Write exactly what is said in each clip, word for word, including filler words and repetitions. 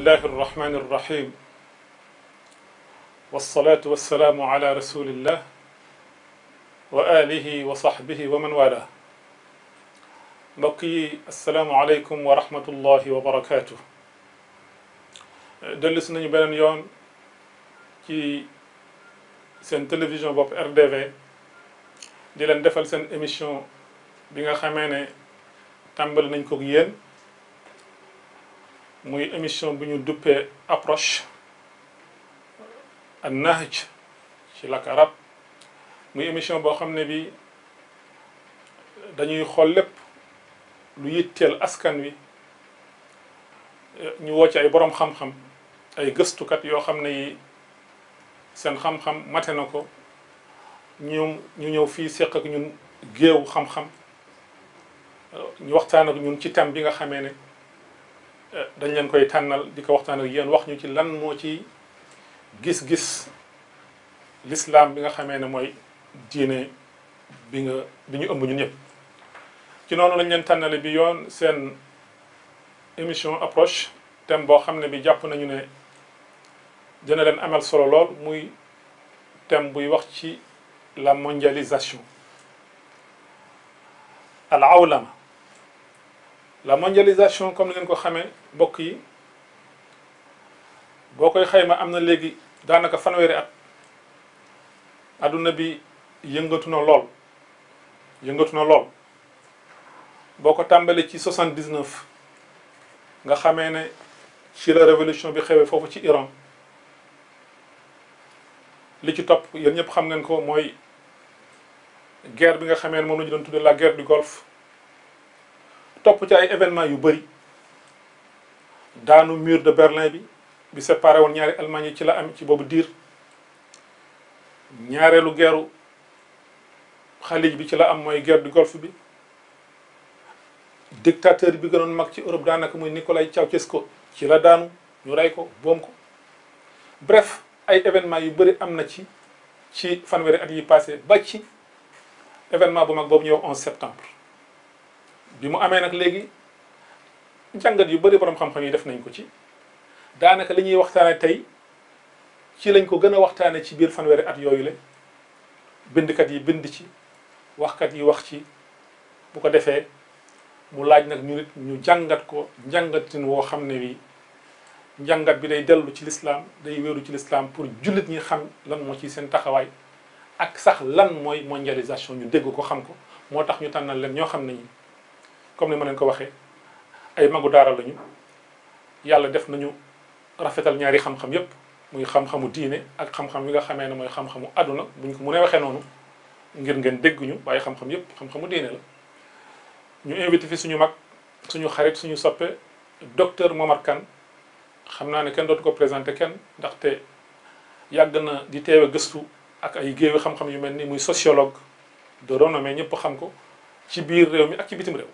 الله الرحمن الرحيم والصلاة والسلام على رسول الله وآله وصحبه ومن والاه بقي السلام عليكم ورحمة الله وبركاته دلس نيو بنن يون ci seen télévision bopp R D V di leen defal seen émission bi nga xamee ne tàmbali nañ ko ak yéen muy émission bu ñu duppee approche an nahj ci làkk arab muy émission boo xam ne bi dañuy xool lépp lu yitteel askan wi ñu woo ci ay boroom xam-xam ay gëstukat yoo xam ne yi seen xam-xam mate na ko ñoom ñu ñëw fii seq ak ñun géew xam-xam ñu waxtaan ak ñun ci thème bi nga xamee ne dañ leen koy tànnal di ko waxtaan ak yéen wax ñu ci lan moo ci gis-gis l'islam bi nga xamee ne mooy diine bi nga bi ñu ëmb ñun ñëpp ci noonu lañ leen tànnale bi yoon seen émission approche thème boo xam ne bi jàpp nañu ne dina leen amal solo lool muy thème buy wax ci la mondialisation al awlama la mondialisation comme ni ngeen ko xamee mbokk yi boo koy xayma am na léegi daanaka fanweeri at adduna bi yëngatu na lool yëngatu na lool boo ko tàmbalee ci soixante-dix-neuf nga xamee ne ci la révolution bi xewee foofu ci Iran li ci topp yéen ñëpp xam ngeen ko mooy guerre bi nga xamee ne moom la ñu doon tuddee la guerre du Golfe topp ci ay événements yu bëri daanu mur de Berlin bi bi séparé woon ñaari Allemagne yi ci la am ci boobu diir ñaareelu guerru Xalij bi ci la am mooy guerre du Golfe bi dictateur bi gënoon mag ci Europe daanaka muy Nicolaï Ceausescu ci la daanu ñu rey ko boom ko bref ay événements yu bëri am na ci ci fanweeri at yi passé ba ci événement bu mag boobu ñuy wax onze septembre bi mu amee nag léegi jàngat yu bëri borom xam-xam yi def nañ ko ci daanaka li ñuy waxtaane tey ci lañ ko gën a waxtaane ci biir fanweeri at yooyu la bindkat yi bind ci waxkat yi wax ci bu ko defee mu laaj nag ñu nit ñu jàngat ko njàngatin woo xam ne wi njàngat bi day dellu ci l'islam day wéeru ci l'islam pour jullit ñi xam lan moo ci seen taxawaay ak sax lan mooy mondialisation ñu dégg ko xam ko moo tax ñu tànnal leen ñoo xam ne ñi comme ni ma leen ko waxee ay magu daara lañu yàlla def nañu rafetal ñaari xam-xam yépp muy xam-xamu diine ak xam-xam bi nga xamee ne mooy xam-xamu àdduna buñ ko mënee waxee noonu ngir ngeen dégg ñu waaye xam-xam yépp xam-xamu diine la ñu invité fi suñu mag suñu xarit suñu soppe docteur Momar Kane xam naa ne kenn dootu ko présenté kenn ndaxte yàgg na di teewe gëstu ak ay géewi xam-xam yu mel ni muy sociologue de renommée ñëpp xam ko ci biir réew mi ak ci bitim réew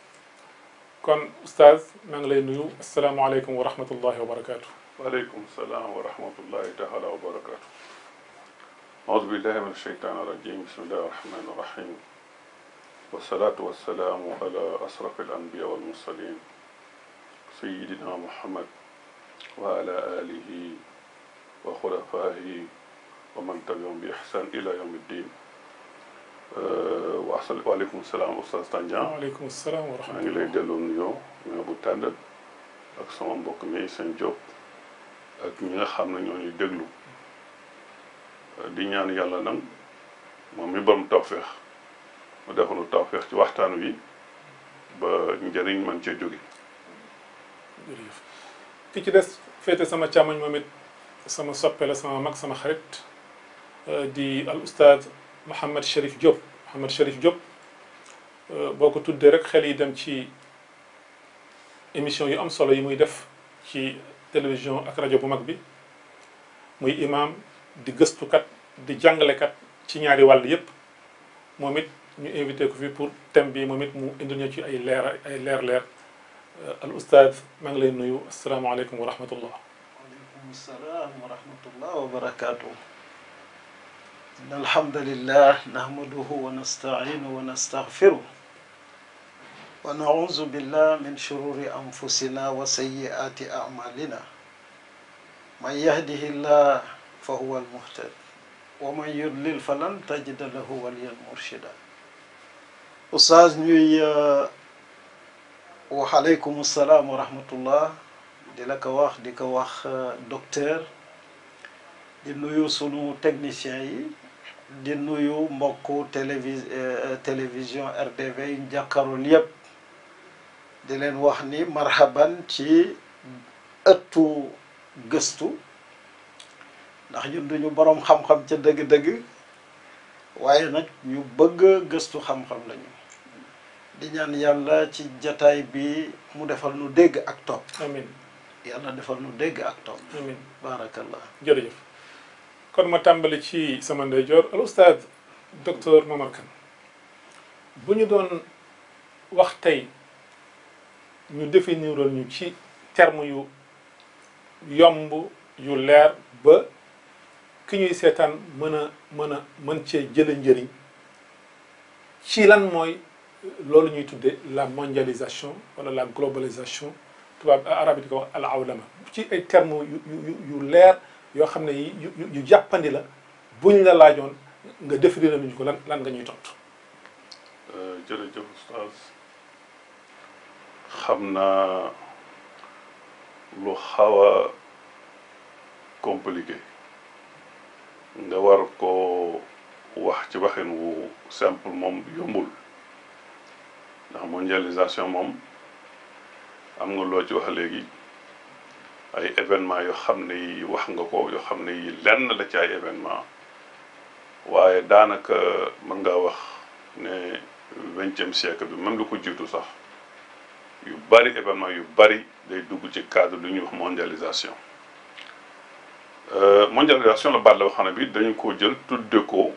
kon oustaz maa ngi lay nuyu asalaamaaleykum wa rahmatullahi wa barakaatu. waaleykum salaam wa rahmatullahi taala wa barakaatu. auzu billahi min asheytaan irajim bismillahi arrahmani irrahim wasalaatu wasalaamu ala asrafi al anbiya wal mursalin sayidina muhammad wa ala alihi wa xulafaahi wa man tabiahum bi ihsan ila yawmi ddin wa waaleykum salaam oustaz Tandian. waaleykum salaam wa rahmatulah. maa ngi lay delloo nuyoo nuyoo bu tànd ak sama mbokk mi seen Diop ak ñi nga xam ne ñoo ñuy déglu di ñaan yàlla nag moom mi borom tawféex mu defal nu tawféex ci waxtaan wi ba njëriñ man cee jóge. jërëjëf ki ci des féete sama càmmoñ moom it sama soppe la sama mag sama xarit di al oustaz Mouhamed Cherif Diop Mouhamed Cherif Diop boo ko tuddee rek xel yi dem ci émission yu am solo yi muy def ci télévision ak rajo bu mag bi muy imam di gëstukat di jàngalekat ci ñaari wàll yépp moom it ñu invité ko fi pour thème bi moom it mu indil ñu ci ay leer ay leer leer al oustaz maa ngi lay nuyu asalaamaaleykum wa rahmatullah. waaleykum salaam wa rahmatullah wa barakaatu. inna alhamdulillah nahmaduhu wa nasta'inuhu wa nastaghfiruh wa na'udhu billahi min shururi anfusina wa sayyiati a'malina man yahdihi llah fa huwa almuhtad wa man yudlil falan tajida lahu waliyan murshida. Oustaz ñuy wax aleykum salaam wa rahmatullah di la ko wax di ko wax docteur, di nuyu sunu technicien yi, di nuyu mbokku télévis télévision R D V yi jàkkaarlool yépp, di leen wax ni marhaban ci ëttu gëstu, ndax ñun duñu boroom xam-xam ca dëgg-dëgg, waaye nag ñu bëgg gëstu xam-xam lañu. di ñaan yàlla ci jataay bi mu defal nu dégg ak topp. amiin yàlla defal nu dégg ak topp. amiin baarakallah. jërëjëf. kon ma tàmbali ci sama ndeyjoor al oustaz docteur Momar Kane, bu ñu doon wax tey ñu définiroon ñu ci terme yu yomb yu leer ba ki ñuy seetaan mën a mën a mën cee jële njëriñ ci lan mooy loolu ñuy tudde la mondialisation wala la globalisation, tubaab arab yi di ko wax al awlama, ci ay termes yu yu yu leer yoo xam ne yu yu jàppandi la, buñ la laajoon nga définir nañu ko lan lan nga ñuy tontu. jërëjëf oustaz, xam naa lu xaw a compliqué nga war ko wax ci waxin wu simple moom yombul, ndax mondialisation moom am nga loo ci wax léegi ay événement yoo xam ne yi wax nga ko, yoo xam ne yi lenn la ci ay événement, waaye daanaka mën ngaa wax ne vingtième siècle bi même lu ko jiitu sax yu bari événement yu bari day dugg ci cadre lu ñuy wax mondialisation. mondialisation la baat la xam ne bi dañu ko jël tudde ko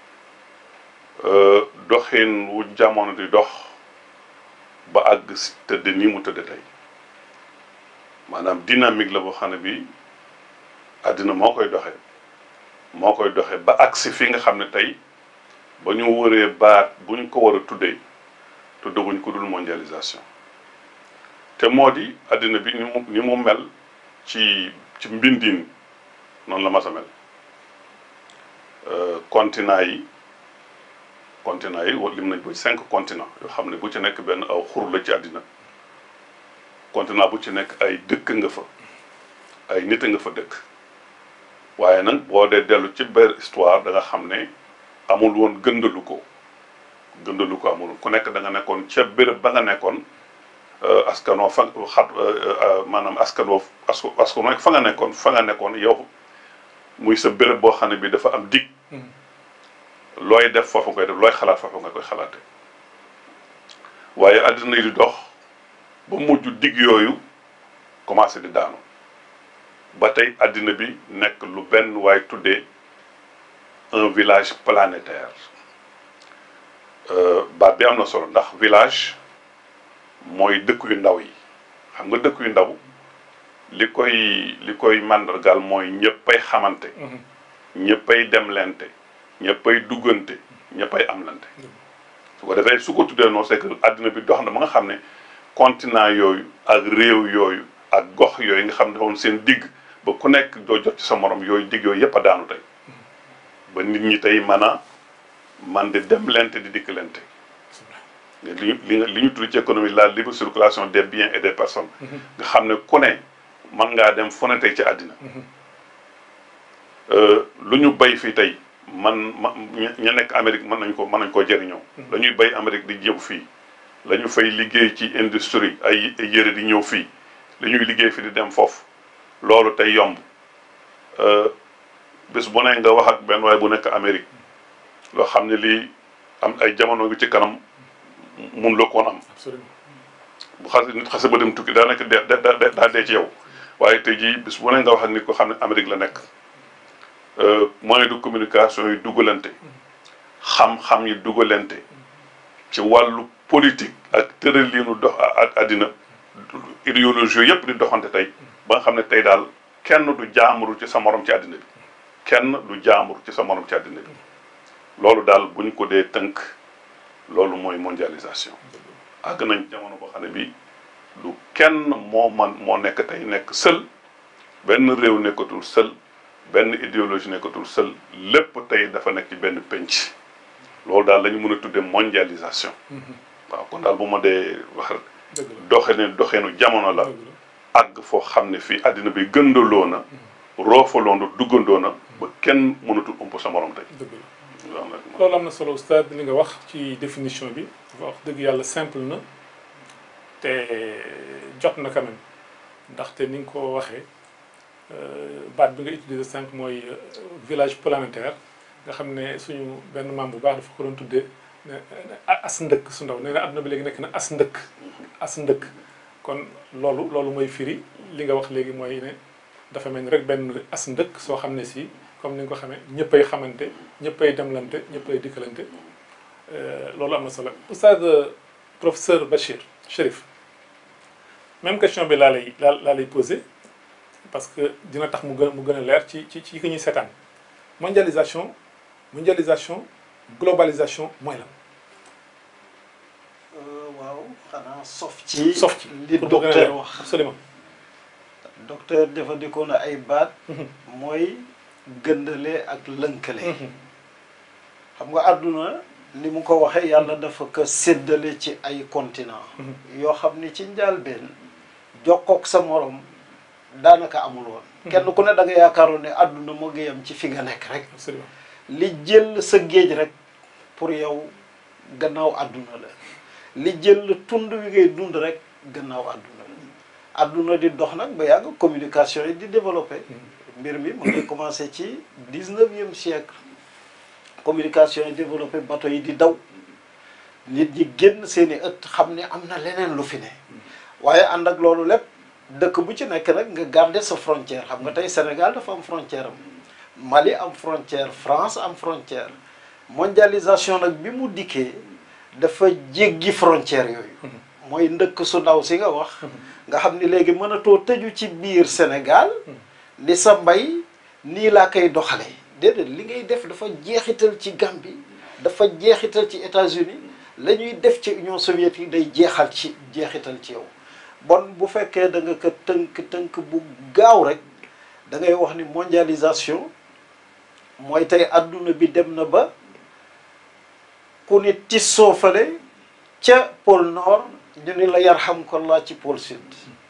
doxin wu jamono di dox ba àgg si tëdd nii mu tëdd tey, maanaam dynamique la boo xam ne bi àddina moo koy doxee moo koy doxee ba agsi fi nga xam ne tey ba ñu wëree baat bu ñu ko war a tuddee tuddaguñ ko dul mondialisation. te moo di àddina bi ni mu ni mu mel ci ci mbindin noonu la mas a mel. continent yi continent yi lim nañ ko cinq continent yoo xam ne bu ci nekk benn aw xur la ci àddina. continent bu ci nekk ay dëkk nga fa, ay nit nga fa dëkk, waaye nag boo dee dellu ci biir histoire da nga xam ne amul woon gëndalu ko gëndalu ko amul, ku nekk da nga nekkoon ca béréb ba nga nekkoon askanoo fa xat maanaam askanoo askanoo fa nga nekkoon fa nga nekkoon yow muy sa béréb boo xam ne bi dafa am dig looy def foofu koy def, looy xalaat foofu nga koy xalaate. waaye àddina yi di dox ba mujj dig yooyu commencé di daanu ba tey àddina bi nekk lu benn waaye tuddee un village planétaire. baat bi am na solo ndax village mooy dëkk yu ndaw yi, xam nga dëkk yu ndaw li koy li koy màndargaal mooy ñëppay xamante, ñëppay demlante, ñëppay duggante, ñëppay amlante. su ko defee su ko tuddee noonu c'est que àddina bi dox na ba nga xam ne continent yooyu ak réew yooyu ak gox yooyu nga xam ne dafa seen digg ba ku nekk doo jot ci sa morom, yooyu digg yooyu yëpp a daanu tey ba nit ñi tey mën a man di demlante di dikkalante. li li li ñu tudd ci économie la libre circulation des biens et des personnes. nga xam ne ku ne mën ngaa dem fu ne tey ci àddina. lu ñu bay fii tey man ma ña nekk Amérique mën nañ ko mën nañ koo jëriñoo. la ñuy bay Amérique di ñëw fii, la ñu fay liggéey ci industrie ay yére di ñëw fii, li ñuy liggéey fii di dem foofu, loolu tey yomb. bés bu ne nga wax ak benn waaye bu nekk Amérique loo xam ne lii am ay jamono gi ci kanam mun la koon am. bu xas nit xase ba dem tukki daa nekk dee daa dee ci yow, waaye tey jii bés bu ne nga wax ak nit ko xam ne Amérique la nekk. moyen de communication yi dugalante, xam-xam yi dugalante ci wàllu politique ak tërëliinu dox ak àddina idéologie yëpp di doxante tey ba nga xam ne tey daal kenn du jaamuru ci sa morom ci àddina bi, kenn du jaamuru ci sa morom ci àddina bi. loolu daal bu ñu ko dee tënk loolu mooy mondialisation. àgg nañ jamono boo xam ne bii du kenn moo man moo nekk tey nekk seul benn réew nekkatul seul benn idéologie nekkatul seul lépp tey dafa nekk ci benn penc loolu daal la ñu mën a tuddee mondialisation. waaw kon daal bu ma dee wax doxinu doxinu jamono la àgg foo xam ne fii àddina bi gëndaloo na roofaloo na duggandoo na ba kenn mënatul ump sa morom tey. loolu am na solo oustaz li nga wax ci définition bi wax dëgg yàlla simple na te jot na quand même ndaxte ni nga ko waxee baat bi nga utilisé cinq mooy village planétaire nga xam ne suñu benn maam bu baax dafa ko doon tuddee as ndëkk su ndaw nee na adduna bi léegi nekk na as ndëkk as ndëkk kon loolu loolu mooy firi li nga wax léegi mooy ne dafa mel ni rek benn as ndëkk soo xam ne si comme ni nga ko xamee ñëppay xamante ñëppay demlante ñëppay dikkalante loolu am na solo oustaz professeur Bachir Chérif même question bi laa lay laa laa lay posé parce que dina tax mu gën mu gën a leer ci ci ci ki ñuy seetaan mondialisation mondialisation globalisation mooy lan. waaw xanaa sof ci sof ci li docteur wax absolument docteur jëfandikoo na ay baat mooy gëndale ak lënkale xam nga àdduna ni mu ko waxee yàlla dafa ko séddale ci ay continent yoo xam ni ci njëlbéen jokkook sa morom daanaka amul woon kenn ku ne da nga yaakaaroon ne àdduna moo ngi yam ci fi nga nekk rek li jël sa géej rek pour yow gannaaw àdduna la li jël tund wi ngay dund rek gannaaw àdduna la àdduna di dox nag ba yàgg communication yi di développé mbir mi mu ngi commencé ci dix-neuvième siècle communication yi développé bateau yi di daw nit ñi génn seeni ëtt xam ne am na leneen lu fi ne waaye ànd ak loolu lépp dëkk bu ci nekk rek nga garder sa frontière xam nga tey Sénégal dafa am frontière am Mali am frontière France am frontière mondialisation nag bi mu dikkee dafa jéggi frontière yooyu mooy ndëkk su ndaw si nga wax nga xam ni léegi mënatoo tëju ci biir Sénégal li sa mbay nii laa koy doxale déedéet li ngay def dafa jeexital ci Gambie dafa jeexital ci États-Unis la ñuy def ci Union soviétique day jeexal ci jeexital ci yow bon bu fekkee da nga ko tënk tënk bu gaaw rek da ngay wax ni mondialisation mooy tey adduna bi dem na ba ku ni tissoo fale ca pôle nord ñu ni la yarhamkallah ci pôle sud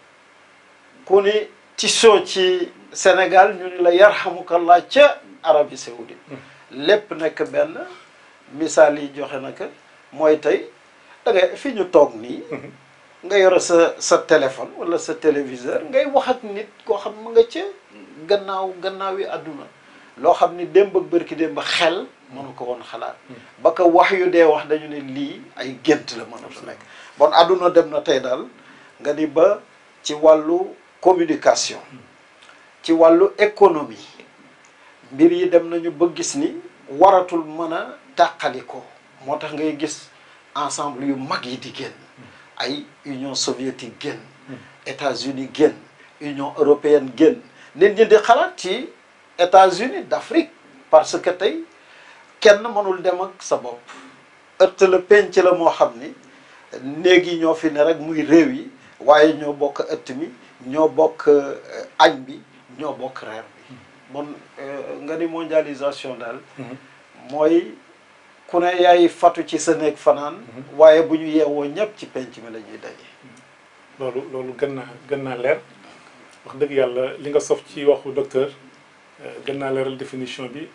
ku ni tissoo ci Sénégal ñu ni la yarhamukallah ca Arabie Saoudite lépp nekk benn misaal yi joxe na ko mooy tey da ngay fi ñu toog nii nga yore sa sa téléphone wala sa téléviseur ngay wax ak nit koo xam ma nga ca gannaaw gannaaw yi àdduna loo xam ni démb ak bërki démb xel mënu ko woon xalaat ba ko wax yu dee wax dañu ne lii ay gént la mënatu nekk bon àdduna dem na tey daal nga ni ba ci wàllu communication ci wàllu économie mbir yi dem nañu ba gis ni waratul mën a tàqali ko moo tax ngay gis ensemble yu mag yi di génn ay Union soviétique génn États-Unis génn Union européenne génn nit ñi di xalaat ci États-Unis d'Afrique parce que tey kenn mënul dem ak sa bopp ëtt la penc la moo xam ni néeg yi ñoo fi ne rek muy réew yi waaye ñoo bokk ëtt mi ñoo bokk añ bi ñoo bokk reer bi bon nga ni mondialisation daal mooy ku ne yaay fatu ci sa néeg fanaan waaye bu ñu yeewoo ñëpp ci penc mi la ñuy daje loolu loolu gën naa gën naa leer wax dëgg yàlla li nga sof ci waxu docteur gën naa leeral définition bi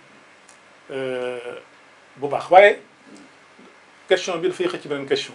bu baax waaye question bi dafay xëcc beneen question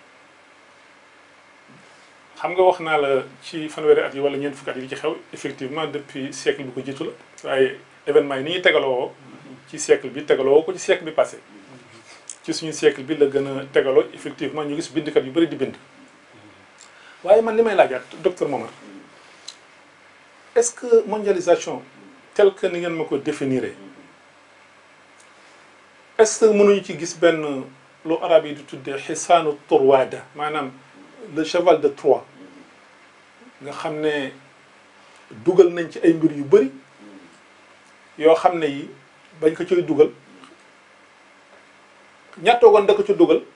xam nga wax naa la ci fanweeri at yi wala ñeent fukki at yi ci xew effectivement depuis siècle bi ko jiitu la waaye événement yi ni ñuy tegaloo ci siècle bi tegaloo ko ci siècle bi passé ci suñu siècle bi la gën a tegaloo effectivement ñu gis bindkat yu bëri di bind waaye man li may laajaat docteur Momar est-ce que mondialisation tel que ni ngeen ma ko définir est-ce que mënuñu ci gis benn lu arab yi di tuddee xisaanu turwaada maanaam le cheval de Troie nga xam ne dugal nañ ci ay mbir yu bëri yoo xam ne yi bañ ko ciy dugal ñattoogoon da ko ci dugal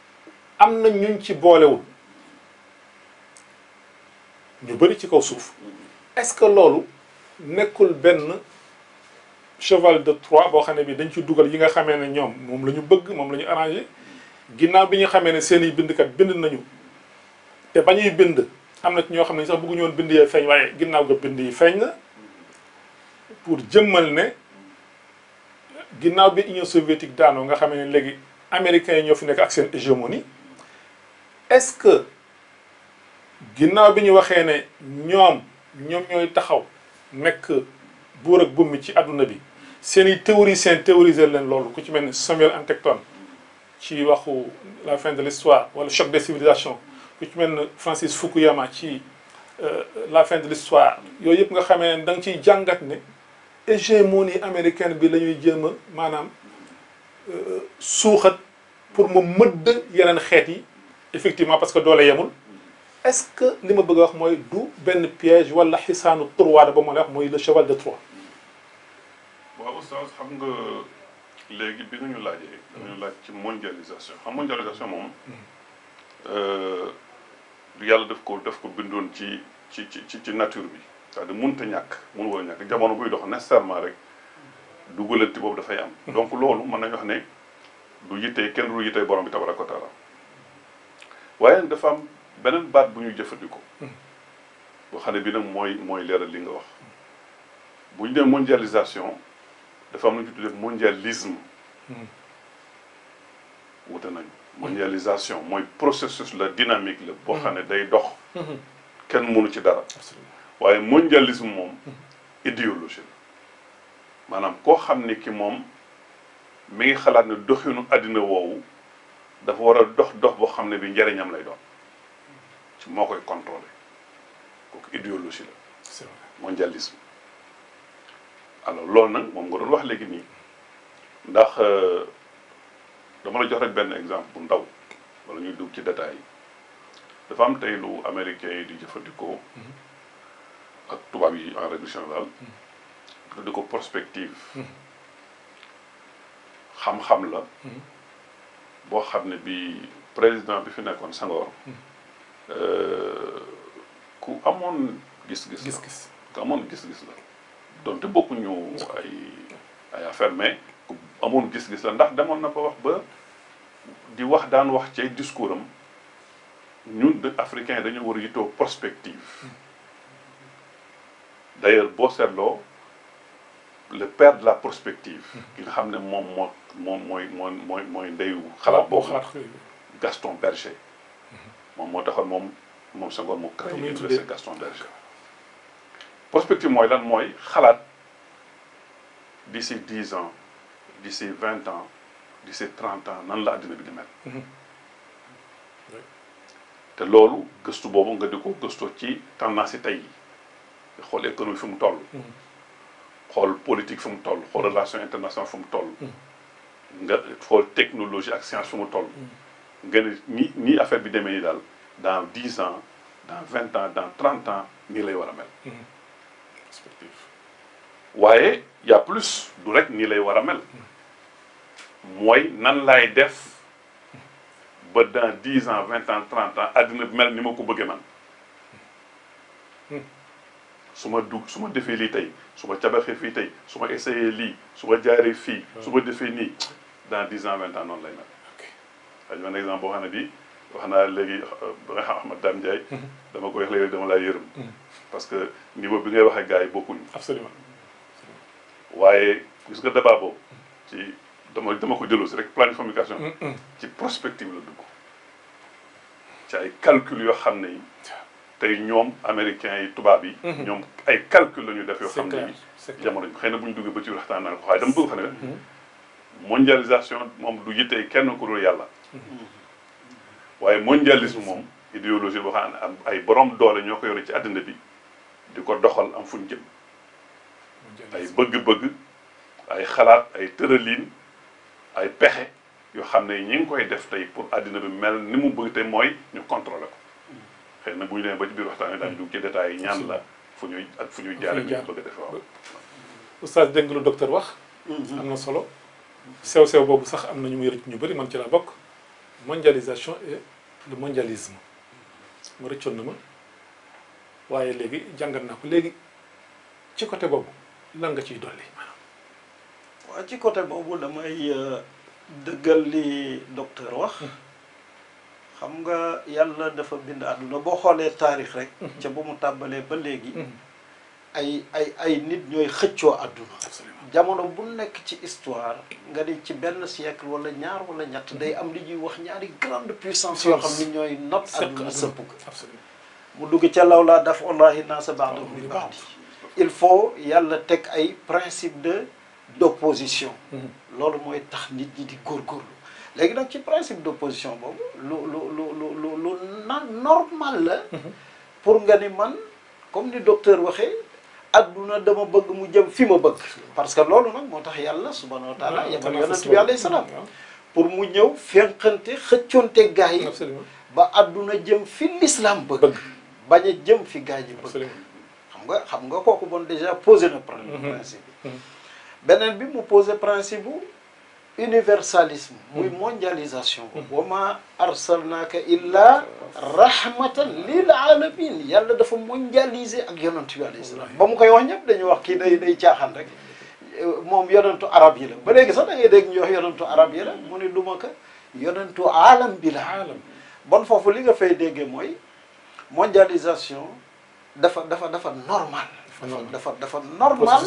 am na ñuñ ci boolewul ñu bëri ci kaw suuf est-ce que loolu nekkul benn cheval de Troie boo xam ne bi dañ ci dugal yi nga xamee ne ñoom moom la ñu bëgg moom la ñu arrangé ginnaaw bi ñu xamee ne seen i bindkat bind nañu te ba ñuy bind am na ci ñoo xam ne sax bëgguñu woon bind yee feeñ waaye ginnaaw ga bind yi feeñ na pour jëmmal ne ginnaaw bi Union soviétique daanoo nga xam ne léegi américains yi ñoo fi nekk ak seen hégémonie est-ce que ginnaaw bi ñu waxee ne ñoom ñoom ñooy taxaw nekk buur ak bummi ci àdduna bi seen i théoriciens théoriser leen loolu ku ci mel ni Samuel Huntington ci waxu la fin de l'histoire wala choc des civilisations ku ci mel ni Francis Fukuyama ci la fin de l'histoire yooyu yëpp nga xamee ne da nga ciy jàngat ne hégémonie américaine bi la ñuy jéem a maanaam suuxat pour mu mëdd yeneen xeet yi effectivement parce que doole yemul est-ce que li ma bëgg a wax mooy du benn piège wala xisaanu turwaada ba ma lay wax mooy le cheval de Troie. waaw oustaz xam nga léegi bi nga ñu laajee. dañu laaj ci mondialisation xam mondialisation moom. yàlla daf ko daf ko bindoon ci ci ci ci nature bi. c'est-à-dire mënut a ñàkk mënu war a ñàkk jamono buy dox nécessairement rek dugalante boobu dafay am. donc loolu mën nañu wax ne du yittee kenn du yittee borom bi tabaraka wa taala waaye nag dafa am beneen baat bu ñuy jëfandikoo. boo xam ne bi nag mooy mooy leeral li nga wax bu ñu nee mondialisation dafa am lu ñu tuddee mondialisme. wute nañu. mondialisation mooy processus la dynamique la. boo xam ne day dox. kenn mënu ci dara. waaye mondialisme moom idéologie la maanaam koo xam ne ki moom mi ngi xalaat ne doxinu àddina woowu dafa war a dox dox boo xam ne bi njariñam lay doon ci moo koy contrôler kooku idéologie la. c'est vrai mondialisme. alors loolu nag moom nga doon wax léegi nii ndax dama la jox rek benn exemple bu ndaw wala ñuy dugg ci détails yi dafa am tey lu américains yi di jëfandikoo. ak tubaab yi en règle générale di ko prospective xam-xam la boo xam ne bi président bi fi nekkoon Senghor ku amoon gis-gis la gis-gis ku amoon gis-gis la donte bokkuñu ay ay affaire mais ku amoon gis-gis la ndax demoon na ba wax ba di wax daan wax ci discours am ñun de africains dañu war a yittoo prospective. D'ailleurs boo seetloo le père de la prospective ki nga xam ne moom moo moom mooy mooy mooy mooy ndeyu xalaat boobu Gaston Berger moom moo taxoon moom moom Senghor moo créé université Gaston Berger prospective mooy lan mooy xalaat d'ici dix ans d'ici vingt ans d'ici trente ans nan la àddina bi di mel te loolu gëstu boobu nga di ko gëstoo ci tendance yi tey yi xool économie fi mu toll. xool politique fi mu toll xool relation internationale fi mu toll. nga xool technologie ak science fi mu toll. nga ne ni nii affaire bi demee nii daal dans dix ans dans vingt ans dans trente ans nii lay war a mel. perspective. waaye y a plus du rek nii lay war a mel. mooy nan laay def ba dans dix ans vingt ans trente ans àddina bi mel ni ma ko bëggee man. su ma dugg su ma defee lii tey su ma cabaxee fii tey su ma essayé lii su ma jaaree fii su ma defee nii dans dix ans vingt ans noonu lay mel. ok un exemple boo xam ne bii wax naa léegi ba nga xam Ahmad Dame Ndiaye. dama koy wax léegi dama laa yërëm. parce que niveau bi ngay waxee gars yi bokkuñu. absolument. waaye gis nga débat boobu ci dama dama ko jëloo si rek planification. ci prospective la dugg. ci ay calcul yoo xam ne yi. tey ñoom américains yi tubaab yi. ñoom ay calcul la ñu def yoo xam ne yi jamono xëy na bu ñu duggee ba ci waxtaan naa ko waaye dama bëgg xam ne mondialisation moom du yittee kenn ku dul yàlla. waaye mondialisme moom idéologie boo xam ne am ay borom doole ñoo ko yore ci àddina bi di ko doxal am fu ñu jëm. ay bëgg-bëgg ay xalaat ay tërëliin ay pexe yoo xam ne ñi ngi koy def tey pour àddina bi mel ni mu bëgg tey mooy ñu contrôler ko. xëy na bu ñu demee ba ci biir waxtaan daañu dugg ci détails yi ñaan la fu ñuy ak fu ñuy jaaree. bëgg a def waaw. oustaz dégg nga lu docteur wax. am na solo. sew sew boobu sax am na ñu muy rëcc ñu bëri man ci laa bokk. mondialisation et le mondialisme ma rëccoon na ma waaye léegi jàngat naa ko léegi ci côté boobu lan nga ciy dolli maanaam. waaw ci côté boobu damay dëggal li docteur wax. xam nga yàlla dafa bind àdduna boo xoolee taarix rek. ca ba mu tàmbalee ba léegi. ay ay ay nit ñooy xëccoo àdduna. jamono bu nekk ci histoire nga di ci benn siècle wala ñaar wala ñett day am li ñuy wax ñaari grande puissance yoo xam ni ñooy not àdduna sëpp ko. mu dugg ca law laa daf wallahi naasa ba'dahum bi ba'd. il faut yàlla teg ay principe de d'opposition. loolu mooy tax nit ñi di góorgóorlu. léegi nag ci principe d'opposition boobu lu lu lu lu lu lu na normal la. pour nga ni man comme ni docteur waxee adduna dama bëgg mu jëm fi ma bëgg. parce que loolu nag moo tax yàlla subhanahu wa taala yabal yonent bi alayhi salaam pour mu ñëw fenqante xëccoonte gaa yi. ba adduna jëm fi l'islam bëgg. bañ a jëm fi gaa yi bëgg. xam nga xam nga kooku bon déjà posé na principe bi. beneen bi mu posé principe bu universalisme muy mondialisation. wa ma arsalnaaka illa rahmatan lil alamin yàlla dafa mondialiser ak yonent bi alayhi salaam ba mu koy wax ñëpp dañuy wax kii day day caaxaan rek moom yonentu arab yi la ba léegi sax da ngay dégg ñu wax yonentu arab yi la mu ne lu ma ko yonentu aalam bi la aalam bon foofu li nga fay déggee mooy mondialisation dafa dafa dafa normal dafa dafa normal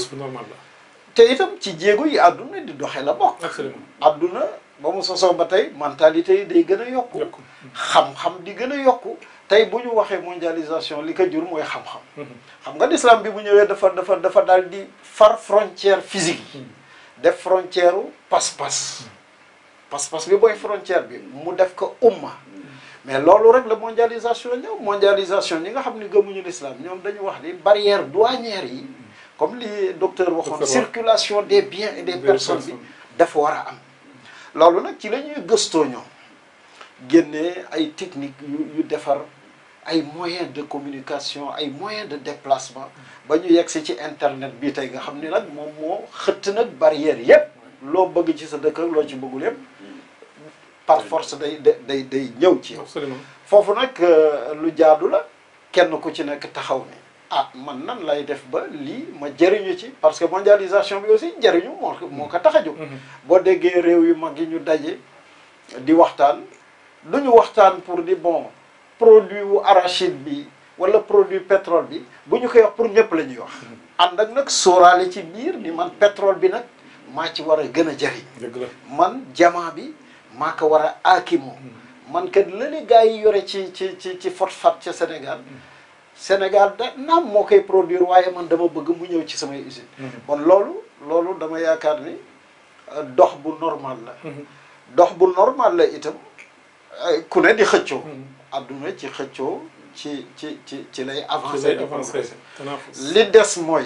te itam ci jéego yi àdduna di doxe la bokk. àdduna ba mu sosoo ba tey mentalité yi day gën a yokku xam-xam di gën a yokku tey bu ñu waxee mondialisation li ko jur mooy xam-xam. xam nga l'islam bi bu ñëwee dafa dafa dafa daal di far frontière physique yi def frontière u pas-pas pas-pas bi booy frontière bi mu def ko umma mais loolu rek la mondialisation ñëw mondialisation ñi nga xam ni gëmuñu l'islam ñoom dañu wax ni barrière douanière yi comme li docteur waxoon circulation des biens et des personnes bi dafa war a am loolu nag ci la ñuy gëstoo ñoom génnee ay techniques yu yu defar ay moyens de communication ay moyens de déplacement ba ñu yegg si ci internet bi tey nga xam ni nag moom moo xëtt nag barrière yépp loo bëgg ci sa dëkk loo ci bëggul yépp par force day day day ñëw ci foofu nag lu jaadu la kenn ku ci nekk taxaw ni ah man nan lay def ba lii ma jëriñu ci parce que mondialisation bi aussi jëriñu moo moo ko tax a jóg boo déggee réew yu mag yi ñu daje di waxtaan du ñu waxtaan pour di bon produit wu arachide bi wala produit pétrole bi bu ñu koy wax pour ñëpp la ñuy wax ànd ak nag sóoraale ci biir ni man pétrole bi nag maa ci war a gën a jëriñ man diamant bi maa ko war a aakimoo man kat lële gars yi yore ci ci ci ci phosphate ca Sénégal Sénégal da naam moo koy produire waaye man dama bëgg mu ñëw ci samay usine bon loolu loolu dama yaakaar ni dox bu normal la dox bu normal la itam ku ne di xëccoo adduna ci xëccoo ci ci ci ci lay avancer li des mooy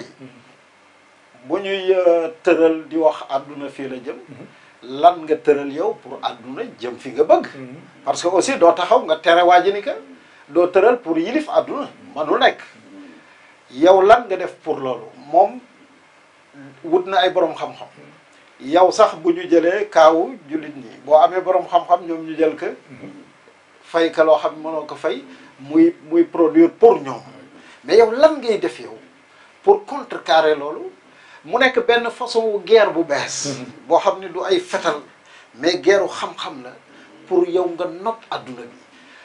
bu ñuy tëral di wax adduna fii la jëm lan nga tëral yow pour adduna jëm fi nga bëgg parce que aussi doo taxaw nga tere waa ji ni ka doo tëral pour yilif àdduna manu nekk yow lan nga def pour loolu moom wut na ay borom xam-xam yow sax bu ñu jëlee kaawu jullit ñi boo amee borom xam-xam ñoom ñu jël ko fay ka loo xam mënoo ko fay muy muy produire pour ñoom mais yow lan ngay def yow pour contrecarrer loolu mu nekk benn façon guerre bu bees boo xam ne du ay fetal mais guerre xam-xam la pour yow nga not àdduna bi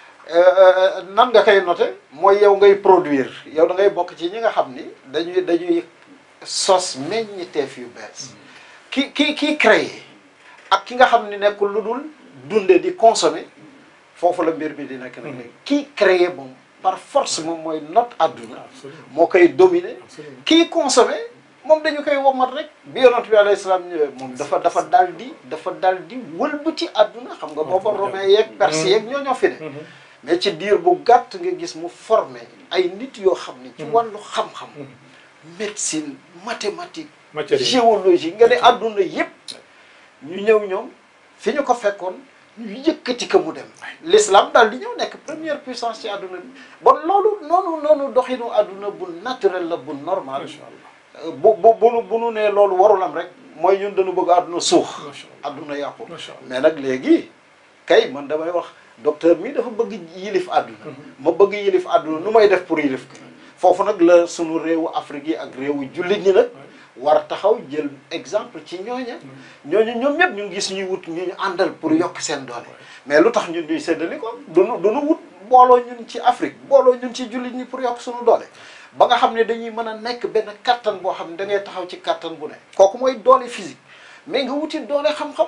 nan nga koy noté mooy yow ngay produire yow da ngay bokk ci ñi nga xam ni dañuy dañuy sos meññiteef yu bees ki ki kii créé ak ki nga xam ni nekkul lu dul dunde di consommer foofu la mbir bi di nekk nag léegi kii créé moom par force moom mooy not àdduna moo koy dominer kii consommer moom dañu koy womat rek bi yonent bi alayhi salaam ñëwee moom dafa dafa dal di dafa dal di wëlbati àdduna xam nga booba romain yeeg perse yeeg ñoo ñoo fi ne mais ci diir bu gàtt nga gis mu formé ay nit yoo xam ni ci wàllu xam-xam médecine mathématique géologie nga ne àdduna yépp ñu ñëw ñoom fi ñu ko fekkoon ñu yëkkati ko mu dem l'islam daal di ñëw nekk première puissance ci àdduna bi bon loolu noonu noonu doxinu àdduna bu naturel la bu normal bu bu bunu bu nu nee loolu warul am rek mooy ñun dañu bëgg àdduna suux àdduna yàqu mais nag léegi kay man damay wax docteur mi dafa bëgg yilif àdduna ma bëgg yilif àdduna nu may def pour yilif ko foofu nag la sunu réewu Afrique yi ak réewu jullit ñi nag war taxaw jël exemple ci ñooña ñooñu ñoom ñëpp ñu ngi gis ñuy wut ñu ñu àndal pour yokk seen doole mais lu tax ñun ñuy séddale ko duñu duñu wut booloo ñun ci Afrique booloo ñun ci jullit ñi pour yokk sunu doole ba nga xam ne dañuy mën a nekk benn kattan boo xam ne da ngay taxaw ci kattan bu ne kooku mooy doole physique mais nga wuti doole xam-xam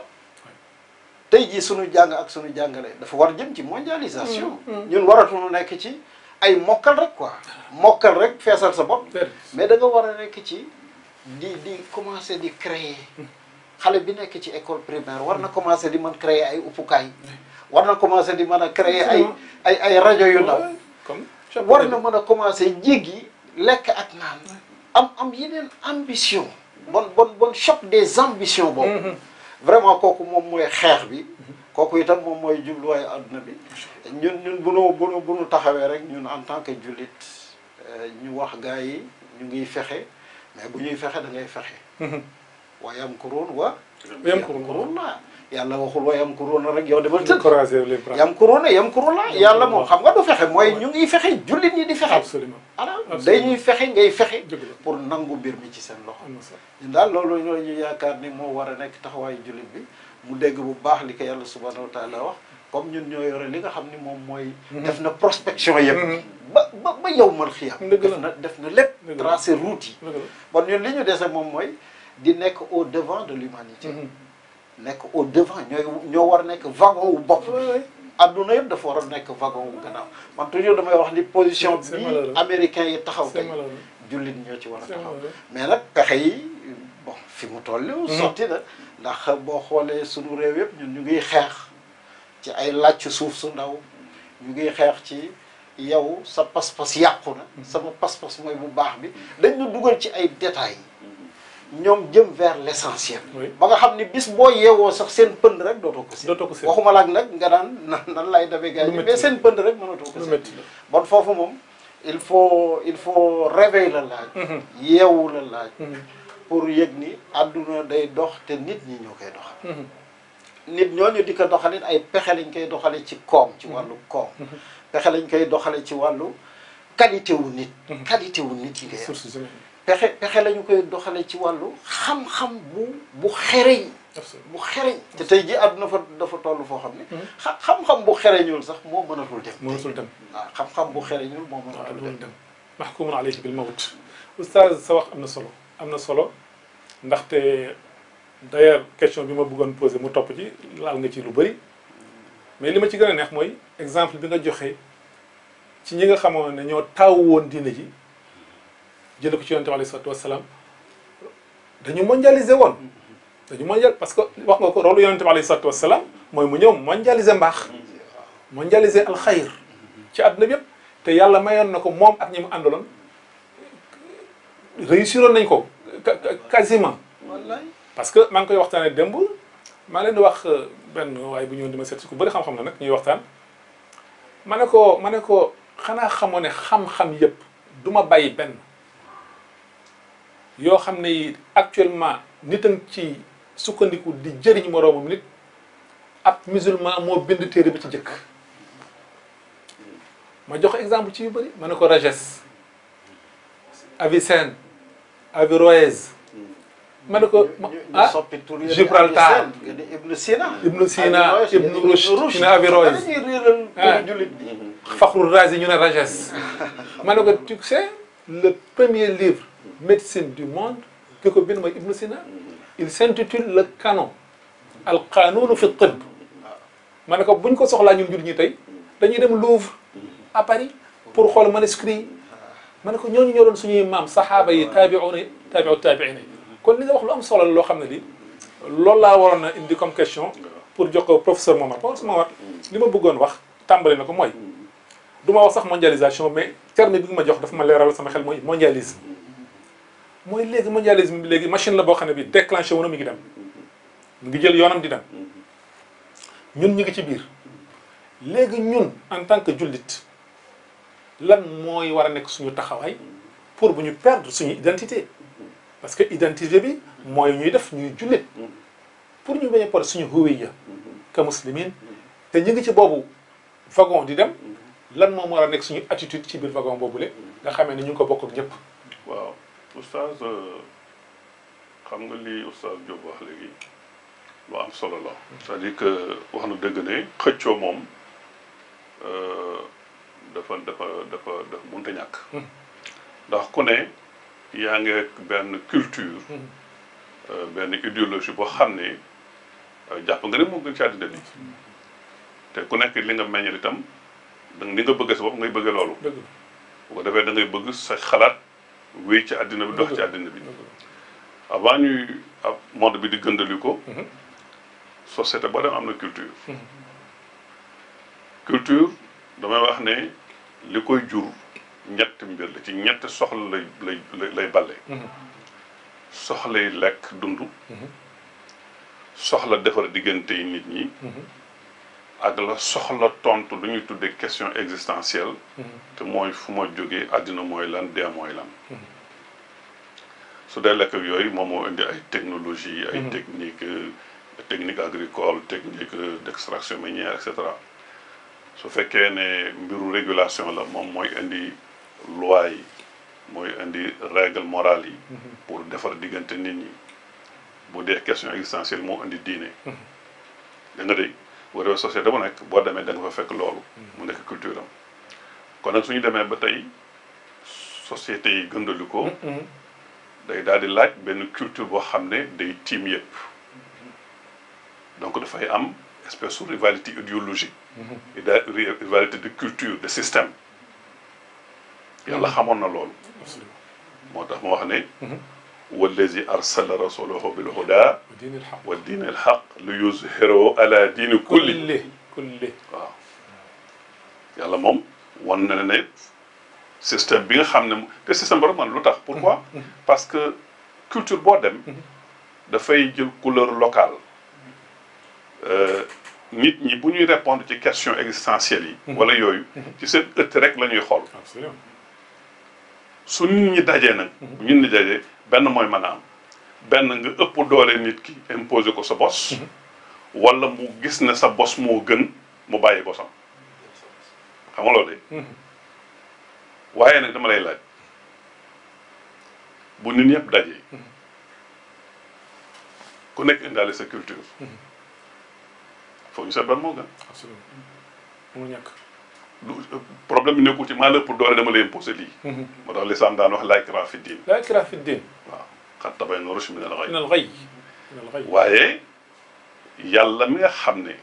tey jii sunu jàng ak sunu jàngale dafa war jëm ci mondialisation ñun waratuñu nekk ci ay mokkal rek quoi mokkal rek feesal sa bopp mais da nga war a nekk ci di di commencer di créer xale bi nekk ci école primaire war na commencer di mën créer ay uppukaay war na commencer di mën a créer ay ay ay rajo yu ndaw war na mën a commencer jéggi lekk ak naan am am yeneen ambition bon bon bon choc des ambitions boobu vraiment kooku moom mooy xeex bi kooku itam moom mooy jubluwaayu àdduna bi ñun ñun bu nu bu nu bu nu taxawee rek ñun en tant que jullit ñu wax gars yi ñu ngiy fexe mais bu ñuy fexe da ngay fexe wa yamkuruun wa yamkuruun la yàlla waxul wa yamkuruun rek yow demal tëdd yamkuruun yamkuruun la yàlla moom xam nga du fexe mooy ñu ngiy fexe jullit ñi di fexe absolument alors dañuy fexe ngay fexe pour nangu mbir mi ci seen loxo ñun daal loolu ñoo ñu yaakaar ni moo war a nekk taxawaayu jullit bi mu dégg bu baax li ko yàlla subhanahu wa taala wax comme ñun ñoo yore li nga xam ni moom mooy def na prospection yëpp ba ba ba yow mal xiyam def na def na lépp tracé route yi bon ñun li ñu dese moom mooy di nekk au devant de l'humanité nekk au devant ñooy ñoo war a nekk wagon wu bopp bi adduna yëpp dafa war a nekk wagon wu gannaaw man toujours damay wax ni position bi américain yi taxaw tey jullit ñoo ci war a taxaw mais nag pexe yi bon fi mu toll sotti na ndax boo xoolee sunu réew yëpp ñun ñu ngiy xeex ci ay làcc suuf su ndaw ñu ngi xeex ci yow sa pas-pas yàqu na sama pas-pas mooy bu baax bi dañ ñu dugal ci ay détails ñoom jëm vers l'essentiel ba nga xam ni bis boo yeewoo sax seen pënd rek dootoo ko si waxuma laak nag nga daan nan nan lay dabe gars yi mais seen pënd rek mënatoo ko si bon foofu moom il faut il faut réveil la laaj yeewu la laaj pour yëg ni àdduna day dox te nit ñi ñoo koy doxal nit ñooñu di ko doxalit ay pexe lañ koy doxale ci koom ci wàllu koom pexe lañ koy doxale ci wàllu qualité wu nit qualité wu nit yi ngay pexe pexe lañu koy doxale ci wàllu xam-xam bu bu xereñ bu xereñ te tey ji àdduna fa dafa toll foo xam ne xam-xam bu xereñul sax moo mënatul dem mënatul dem waaw xam-xam bu xereñul moo mënatul dem mahkumun alayhi bil mawt oustaz sa wax am na solo am na solo ndaxte d'ailleurs question bi ma bëggoon posé mu topp ci laal nga ci lu bëri mais li ma ci gën a neex mooy exemple bi nga joxe ci ñi nga xamoon ne ñoo taaw woon diine ji jële ko ci yonent bi alayhi salaatu wassalaam dañu mondialiser woon dañu mondial parce que wax nga ko rôle yonent bi alayhi salaatu wassalaam mooy mu ñëw mondialiser mbaax mondialiser alxayr ci àdduna bi yëpp te yàlla mayoon na ko moom ak ñi mu àndaloon réussiroon nañ ko quasiment parce que maa ngi koy waxtaanee démb maa leen di wax benn waaye bu ñëwoon di ma seet si ku bëri xam-xam la nag ñuy waxtaan ma ne ko ma ne ko xanaa xamoo ne xam-xam yëpp du ma bàyyi benn yoo xam ne actuellement nit a ngi ci sukkandiku di jëriñ moroomam nit ab musulman moo bind téere bi ci jëkk ma jox exemple ci yu bëri ma ne ko Ragès Avicenne Averroès ma ne ko ah Gibraltar Ibn Sina Ibn Sina Ibn Rushd ñu ne Averroès Fakhrul Razi ñu ne Ragès ma ne ko tu sais le premier livre médecine du monde ki ko bind mooy Ibn Sina il s'intitule le canon al qanun fi tibb ma ne ko buñ ko soxlaa ñun jur ñi tey dañuy dem Louvre à Paris pour xool manuscrit yi ma ne ko ñooñu ñoo doon suñuy maam saxaaba yi taabi'uuna taabi'u taabi'iin kon li nga wax lu am solo la loo xam ne li loolu laa waroon a indi comme question pour jox ko professeur Momar professeur Momar li ma bëggoon wax tàmbali na ko mooy du ma wax sax mondialisation mais terme bi nga ma jox dafa ma leeral sama xel mooy mondialisme mooy léegi mondialisme bi léegi machine la boo xam ne bi déclenché wu na mi ngi dem mi ngi jël yoonam di dem ñun ñu ngi ci biir léegi ñun en tant que jullit lan mooy war a nekk suñu taxawaay pour bu ñu perdre suñu identité parce que identité bi mooy ñuy def ñuy jullit pour ñu bañ a perdre suñu huwiya ka muslimin te ñu ngi ci boobu wagon di dem lan moom war a nekk suñu attitude ci biir wagon boobule nga xamee ni ñu ngi ko bokk ak ñëpp. waaw oustaz xam nga lii oustaz Diop wax léegi lu am solo la. c'est-à-dire que wax na dëgg ne xëccoo moom dafa dafa dafa dafa mënut a ñàkk. ndax ku ne yaa ngi benn culture. benn idéologie boo xam ne jàpp nga ne moo gën ci àddina bi. te ku nekk li nga meññal itam danga li nga bëgg sa bopp ngay bëggee loolu. bu ko defee da ngay bëgg sa xalaat wéy ci àddina bi dox ci àddina bi. avant ñuy ab monde bi di gëndali ko. société boo dem am na culture. culture damay wax ne li koy jur ñetti mbir la ci ñetti soxla lay lay lay balle. soxlay lekk dund. soxla defar diggante yi nit ñi. ak la soxla tontu lu ñuy tuddee question existentielle. te mooy fu ma jógee àddina mooy lan dee mooy lan. su dee lekk yooyu moom moo indi ay technologie ay technique technique agricole technique d'extraction minière et cetera su fekkee ne mbiru régulation la moom mooy indi loi yi mooy indi règle morale yi. pour defar diggante nit ñi. bu dee question existentielle moo indi diine. da nga dégg boo defee société bu nekk boo demee da nga fa fekk loolu. mu nekk culture am kon nag suñu demee ba tey société yi gëndali ko. day daal di laaj benn culture boo xam ne day tiim yëpp. donc dafay am espèce de rivalité idéologique. rivalité de culture de système. yàlla xamoon na loolu. moo tax mu wax ne. wallazi arsala rasulahu bil huda wa diini al haq li yuzhirahu ala diini kulli kulli waaw yàlla moom wan na ne système bi nga xam ne te système boobu man lu tax. pourquoi parce que culture boo dem. dafay jël couleur locale. nit ñi bu ñuy répondre ci question existentielle yi. wala yooyu. ci seen ëtt rek la ñuy xool. su nit ñi dajee nag. bu nit ñi dajee benn mooy mën a am benn nga ëpp doole nit ki imposer ko sa bos. wala mu gis ne sa bos moo gën mu bàyyi bosam xam nga loolu de. waaye nag dama lay laaj bu nit ñëpp dajee ku nekk indaale sa culture. foog ñu seet ban moo gën. absolument mu ñàkk. du problème bi nekkul ci maa lépp doole dama lay imposer lii. moo tax lislaam daan wax laa ikraaha fi diin. laa ikraaha fi diin. waaw qad tabayyana rushd min al-ghayy. min al-ghayy. min al-ghayy. waaye yàlla mi nga xam ne.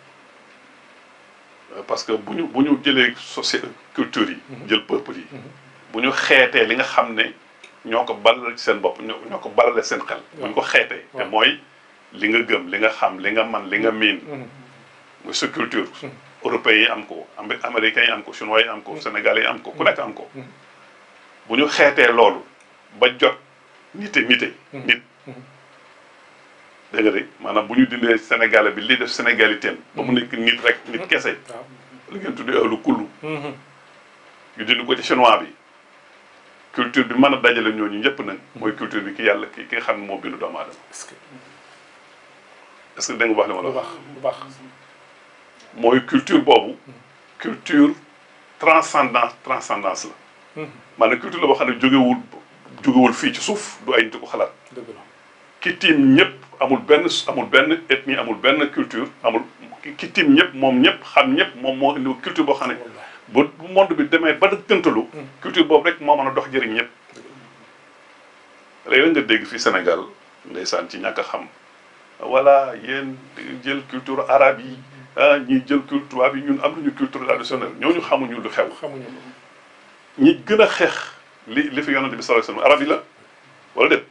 parce que bu ñu bu ñu jëlee société culture yi. jël peuple yi. bu ñu xeetee li nga xam ne ñoo ko balal ci seen bopp ñoo ko balale seen xel. bu ñu ko xeetee. te mooy li nga gëm li nga xam li nga man li nga miin. mooy sa culture. européens yi am ko américains yi am ko chinois yi am ko sénégalais yi am ko ku nekk am ko. bu ñu xeetee loolu ba jot nite nite. nit dégg nga de maanaam bu ñu dindee sénégalais bi li def sénégalité ba mu nekk nit rek nit kese. li ngeen tuddee ahlu kullu. ñu dindi ko ci chinois bi. culture bi mën a dajale ñooñu ñëpp nag. mooy culture bi ki yàlla ki ki nga xam ne moo bindu doomu aadama. est-ce que est-ce que da nga wax li ma la bu wax. baax bu baax. mooy culture boobu. culture transcendance transcendance la. maanaam culture la boo xam ne jógewul jógewul fii ci suuf du ay nit ko xalaat. dëgg la. ki tiim ñëpp amul benn amul benn ethnie amul benn culture amul ki tiim ñëpp moom ñëpp xam ñëpp moom moo indi culture boo xam ne bu bu monde bi demee ba gëntalu culture boobu rek moo mën a dox jëriñ ñëpp. léegi nga dégg fii Sénégal ndeysaan ci ñàkk a xam voilà yéen jël culture arabe yi ah ñiy jël culture tubaab yi ñun am nañu culture traditionnelle ñooñu xamuñu lu xew. xamuñu ko. ñi gën a xeex li li fi yonent bi sallallahu alayhi wasallam arabe yi la wala déet.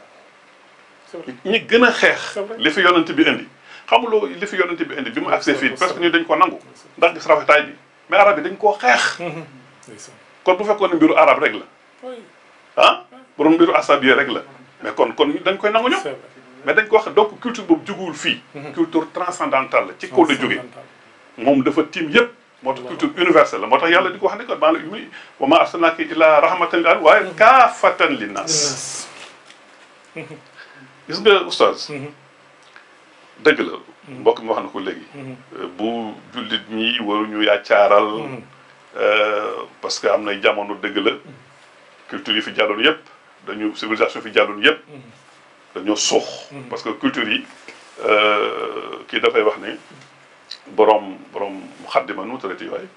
ñi gën a xeex li fi yonent bi indi xamuloo li fi yonent bi indi bi mu agsee fii parce que ñu dañ ko nangu ndax gis rafetaay bi mais arab yi dañ koo xeex. kon bu fekkoon ne mbiru arab rek la ah borom mbiru asabiye rek la mais kon kon dañ koy nangu ñoom mais dañ ko wax donc culture boobu jógewul fii. culture transcendantale la ci kaw la jógee moom dafa tiim yëpp moo tax culture universelle la moo tax yàlla di ko wax ne ko maa la wa maa arsalnaaka illaa rahmatan lil aalamiin waaye kaafatan linnaas. gis nga oustaz. dëgg la. mbokk mi wax na ko léegi. bu jullit ñi waruñu yaacaaral. parce que am na jamono dëgg la culture yi fi jàlloon yëpp dañu civilisation fi jàlloon yëpp dañoo suux parce que culture yi kii dafay wax ne borom borom muxaddima nu mu tërati waay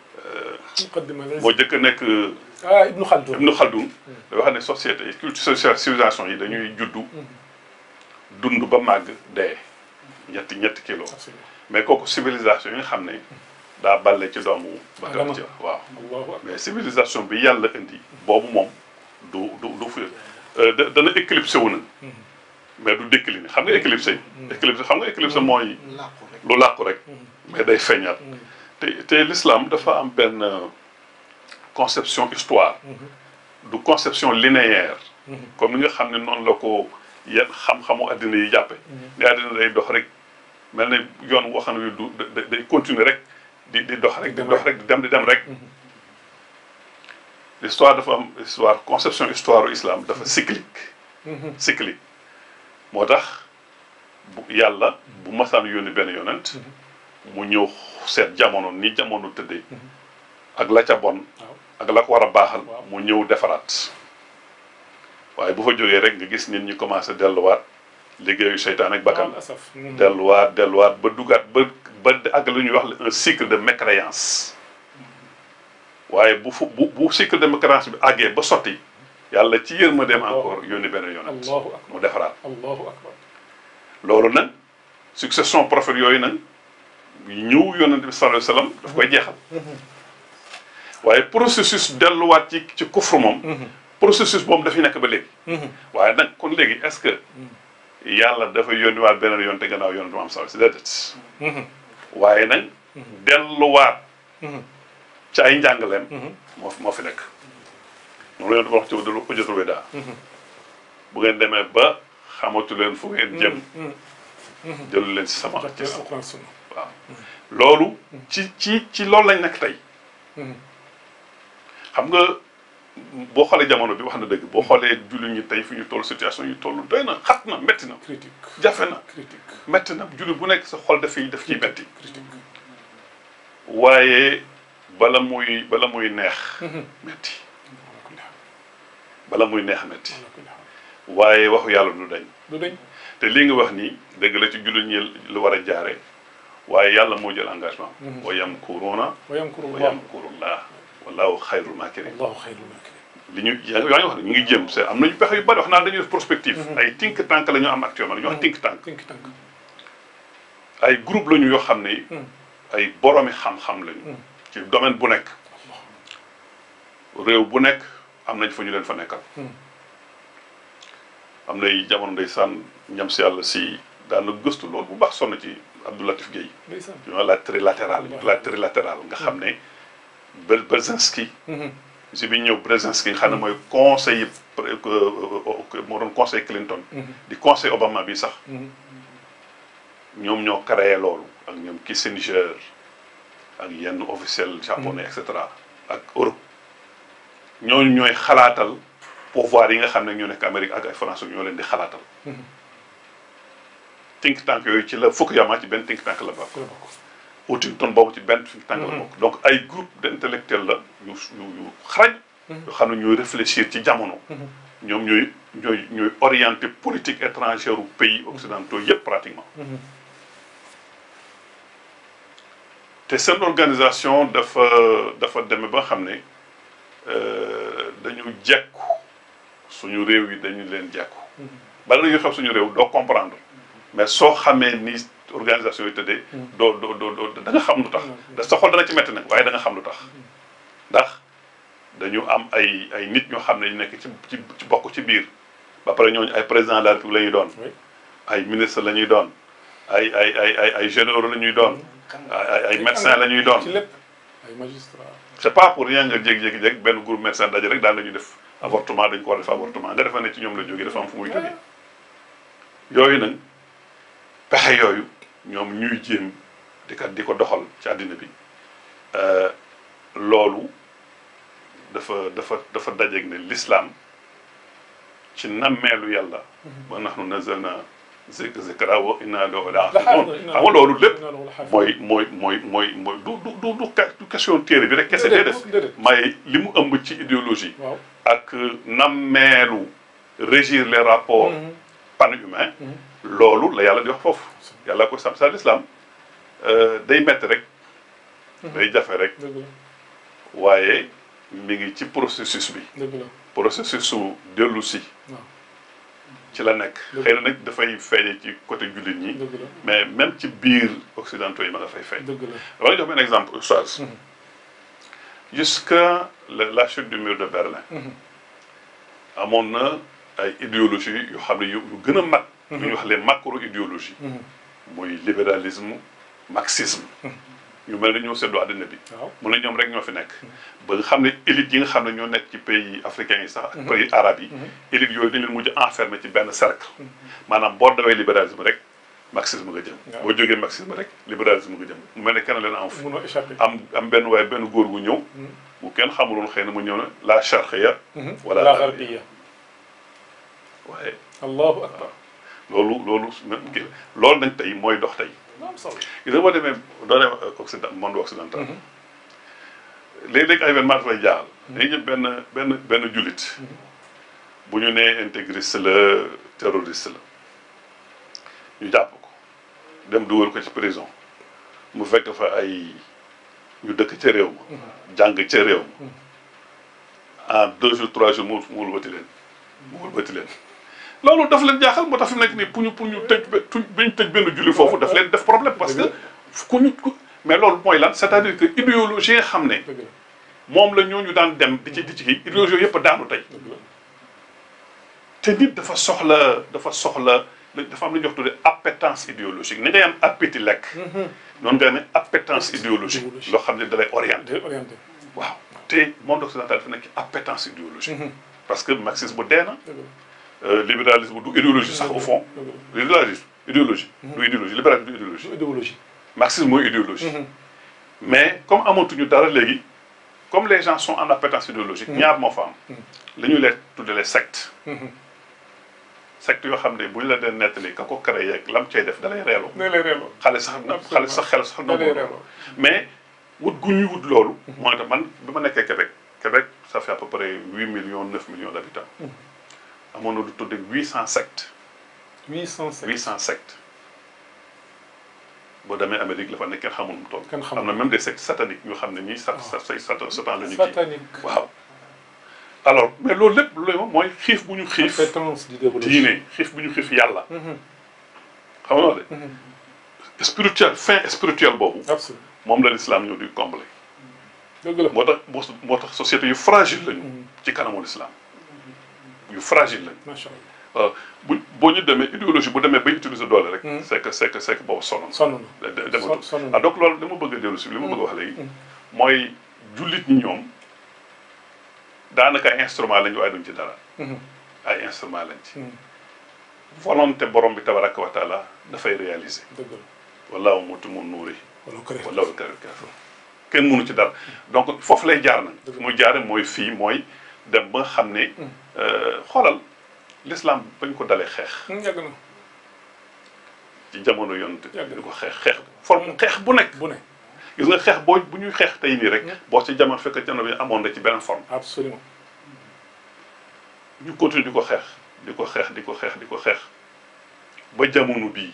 moo jëkk a nekk ah Ibnu Khaldun Ibnu Khaldun da wax ne société culture sociale civilisation yi dañuy juddu dund ba màgg dee ñetti ñetti kilo mais kooku civilisation yi nga xam ne daa balle ci doomu bakkan ci waaw mais civilisation bi yàlla indi boobu moom du du du fi dana éclipsé wu na mais du décliné xam nga éclipsé éclipsé xam nga éclipsé mooy lu làqu rek mais day feeñaat te te l'islam dafa am benn conception histoire du conception linéaire comme ni nga xam ne noonu la ko yenn xam-xamu addina yi jàppe ne addina day dox rek mel ne yoon woo xam ne du day continuer rek di di dox rek di dox rek di dem di dem rek l'histoire dafa am histoire conception histoire u islam dafa cyclique cyclique moo tax bu yàlla bu masaan yónni benn yonent mu ñëw seet jamono ni jamono tëddee ak la ca bon ak la ko war a baaxal mu ñëw defaraat waaye bu fa jógee rek nga gis nit ñi commencé delluwaat liggéeyu seytaan ak bakkan delluwaat delluwaat ba dugaat ba ba ak lu ñuy wax un cycle de mécréance waaye bu fu bu bu cycle de mécréance bi àggee ba sotti yàlla ci yërmandeem encore yónni benn yonent mu defaraat loolu nag succession prophète yooyu nag ñëw yonent bi sallallahu alayhi wasallam daf koy jeexal waaye processus delluwaat ci ci kufru moom processus boobu dafay nekk ba léegi waaye nag kon léegi est-ce que yàlla dafa yónniwaat beneen yoon te gannaaw yonent bi am solo si déedéet waaye nag delluwaat ci ay njàngaleem moo moo fi nekk moom la yonent bi wax ci Hujjatul Wadaa bu ngeen demee ba xamatu leen fu ngeen jëm jëlu leen si sama ci waaw loolu ci ci ci loolu lañ nekk tey xam nga boo xoolee jamono bi wax na dëgg boo xoolee jullit ñi tey fi ñu toll situation yi toll doy na xat na métti na critique jafe na critique métti na jullit bu nekk sa xol dafay daf ciy métti waaye bala muy bala muy neex métti bala muy neex métti waaye waxu yàlla du dañ du dañ te lii nga wax nii dëgg la ci jullit ñi lu war a jaare waaye yàlla moo jël engagement wa yamkuruuna wa yamkuru wa yamkurullah wallahu xayrul maakirin allahu xayrul maakirin li ñu yaa ngi wax ne ñu ngi jëm c'est am nañu pexe yu bari wax naa dañuy def prospective ay think tank la ñu am actuellement la ñu wax think tank think tank ay groupe la ñu yoo xam ne ay boromi xam-xam lañu ci domaine bu nekk réew bu nekk am nañ fa ñu leen fa nekkal am nay jamono ndeysaan ñam si yàlla si daana gëstu loolu bu baax sonn ci Abdou Latif Guèye ñu la trilatérale la trilatérale nga xam ne Brzezinski si bi ñëw Brzezinski nga xam ne mooy conseil moo doon conseil Clinton di conseil Obama bi sax ñoom ñoo créé loolu ak ñoom Kissinger ak yenn officiel japonais et cetera ak Europe ñooñu ñooy xalaatal pouvoir yi nga xam ne ñoo nekk Amérique ak ay France ñoo leen di xalaatal think tank yooyu ci la Fukuyama ci benn think tank la bokk Huntington boobu ci benn think tank la bokk donc ay groupe d'intellectuels la yu yu yu xarañ yoo xam ne ñooy réfléchir ci jamono ñoom ñooy ñooy ñooy orienté politique étrangère u pays occidentaux yëpp pratiquement te seen organisation dafa dafa demee ba xam ne dañu jekku suñu réew yi dañu leen jekku bala na ñu xam suñu réew doo comprendre mais soo xamee ni organisation yi tëddee doo doo doo doo da nga xam lu tax da sa xol dana ci metti nag waaye da nga xam lu tax ndax dañu am ay ay nit ñoo xam ne ñu nekk ci ci ci bokk ci biir ba pare ñooñu ay président de la République la ñuy doon ay ministre la ñuy doon ay ay ay ay ay généraux la ñuy doon ay ay médecins la ñuy doon ci lépp ay magistrats c'est pas pour rien nga jékki-jékki jékki benn groupe médecin daje rek daal la ñuy def avortement dañ ko war a def avortement nga defa ne ci ñoom la jógee dafa am fu muy jógee yooyu nag pexe yooyu ñoom ñuy jéem di kat di ko doxal ci àddina bi loolu dafa dafa dafa dajeeg ne l'islam ci nammeelu yàlla ba nahnu nazzalna zik zikra wa inna lahu lahafizun xam nga loolu lépp mooy mooy mooy mooy mooy du du du du question téere bi rek kese déedéet may li mu ëmb ci idéologie ak nammeelu régir les rapports panhumains loolu la yàlla di wax foofu yàlla ko sam sa l'islam day metti rek day jafe rek waaye mi ngi ci processus bi processus su dellu si ci la nekk xëy na nag dafay feeñe ci côté jullit ñi mais même ci biir occidentaux yi ma nga fay feeñ dama la jox benn exemple oustaz jusqu'à la chute du mur de Berlin amoon na ay idéologie yoo xam ne yu gën a mag lu ñuy wax les macro idéologie muy libéralisme marxisme ñu mel ne ñoo seddoo àddina bi mu ne ñoom rek ñoo fi nekk ba nga xam ne élite yi nga xam ne ñoo nekk ci pays africains yi sax ak pays arabes yi élite yooyu dañ leen mujj enfermé ci benn cercle maanaam boo dawee libéralisme rek marxisme nga jëm boo jógee marxisme rek libéralisme nga jëm mu mel ne kenn leen am fu am am benn waaye benn góor gu ñëw bu kenn xamuloon xëy na mu ñëw na la charqiyya wala la gharbiyya waaye allahu akbar loolu loolu même kii loolu nañ tey mooy dox tey gis nga boo demee doo dem occident monde occidental léeg-léeg ay événement dafay jaaxal dañuy jëm benn benn benn jullit bu ñu nee intégriste la terroriste la ñu jàpp ko dem dugal ko ci prison mu fekk fa ay ñu dëkk ca réew ma jàng ca réew ma en deux jours trois jours mu mu wëlbati leen mu wëlbati leen loolu daf leen jaaxal moo tax fi mu nekk nii pour ñu pour ñu tëj ba ñu tëj benn julli foofu daf leen def problème parce que ku ñu mais loolu mooy lan c'est-à-dire que idéologie nga xam ne moom la ñooñu daan dem di ci di ci kii idéologie yooyu yëpp daanu tey te nit dafa soxla dafa soxla dafa am lu ñuy wax tuddee appétence idéologique ni ngay am appétit lekk noonu nga ne appétence idéologique loo xam ne da lay orienté waaw te monde occidental dafa nekk appétence idéologique parce que marxisme bu dee na libéralisme du idéologie sax au fond libéralisme idéologie du idéologie libéralisme du idéologie idéologie marxisme mooy idéologie mais comme amatuñu dara léegi comme les gens sont en appétence idéologique ñaar moo fa am li ñu leen tudde les sectes sectes yoo xam ne bu ñu la dee nettali ka ko créé yeeg lam cay def da lay reeloo xale sax xale sax xel sax na mais wut gu ñuy wut loolu mooy tax man bi ma nekkee Québec Québec ça fait à peu près huit millions neuf millions d'habitants amoon na lu tudde huit cent sectes huit cent sectes huit cent sectes boo demee Amérique la fa nekk kenn xamul mu toll am na même des sectes sataniques yoo xam ne ñii sat say satan satan la ñu kii waaw alors mais loolu lépp loolu mooy xiif bu ñu xiif diine xiif bu ñu xiif yàlla xam nga de spirituel fin spirituel boobu moom la l'islam ñëw di combler moo tax moo tax société yu fragile lañu ci kanamu l'islam yu fragile lañu macha allah bu boo ñu demee idéologie bu demee bay utiliser doole rek c'est que c'est que c'est que boobu sonn sonn na dematul ah donc loolu li ma bëgg a dellu si li ma bëgg a wax léegi mooy jullit ñi ñoom daanaka ay instrument lañu waaye duñ ci dara ay instrument lañ ci volonté borom bi tabaraka wa taala dafay réaliser wallaahu mutimmu nuuri wallaahu kaafiruun kenn mënu ci dara donc foofu lay jaar nag muy jaare mooy fii mooy dem ba nga xam ne xoolal l'islam bañ ko dalee xeex yàgg na ci jamono yonent di ko xeex xeex forme xeex bu nekk bu ne gis nga xeex boo bu ñuy xeex tey nii rek boo ci jamono fekk jamono bi amoon na ci beneen forme absolument ñu continue di ko xeex di ko xeex di ko xeex di ko xeex ba jamono bii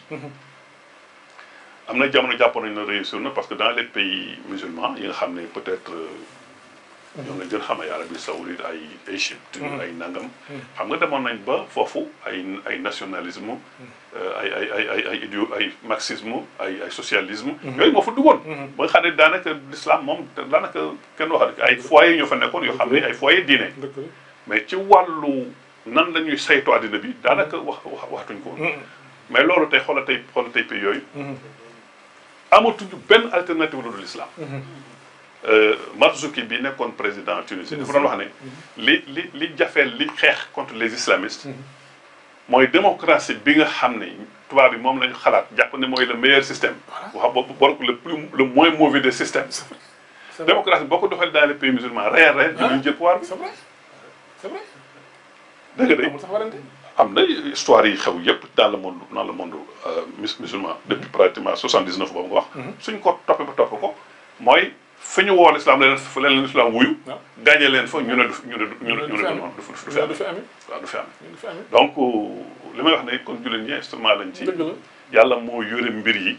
am na jamono jàpp nañ na réussir na parce que dans les pays musulmans yi nga xam ne peut-être ñoom lañ gën xam ay Arabie Saoudite ay Égypte ay nangam xam nga demoon nañ ba foofu ay ay nationalisme ay ay ay ay ay idéo ay marxisme ay ay socialisme yooyu moo fa duggoon ba nga xam ne daanaka l'islam moom daanaka kenn wax ay foyer ñoo fa nekkoon yoo xam ne ay foyer diine mais ci wàllu nan la ñuy saytu àddina bi daanaka wax wax waxtuñ ko woon mais loolu tey xoola tey xoola tey pays yooyu amatuñu benn alternative lu dul l'islam Marzouki bi nekkoon président Tunisie dafa doon wax ne li li li jafeel li xeex contre les islamistes mooy démocratie bi nga xam ne tubaab bi moom lañu xalaat jàpp ne mooy le meilleur système wax boobu bor le plus le moins mauvais des systèmes démocratie boo ko doxalee dans les pays musulmans reer reer ñu jël pouvoir bi c'est vrai c'est vrai dëgg de amul sax warante am na histoire yi xew yëpp dans le monde dans le monde musulman depuis pratiquement soixante-dix-neuf boobu nga wax. suñ ko toppee ba topp ko mooy fi ñu woo l'islam leen fu leen leen islam wuyu. gaañee leen fa ñu ne du ñu ne du ñu ne du noonu du fi du fi amee waaw du fi amee donc li may wax ne kon jullit ñi instrument lañ ci. yàlla moo yore mbir yi.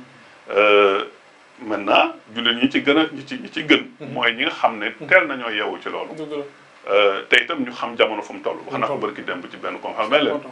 maintenant jullit ñi ci gën a ñi ci ñi ci gën. mooy ñi nga xam ne teel nañoo yeewu ci loolu. te itam ñu xam jamono fu mu toll. wax naa ko barki démb ci benn conférence mais leen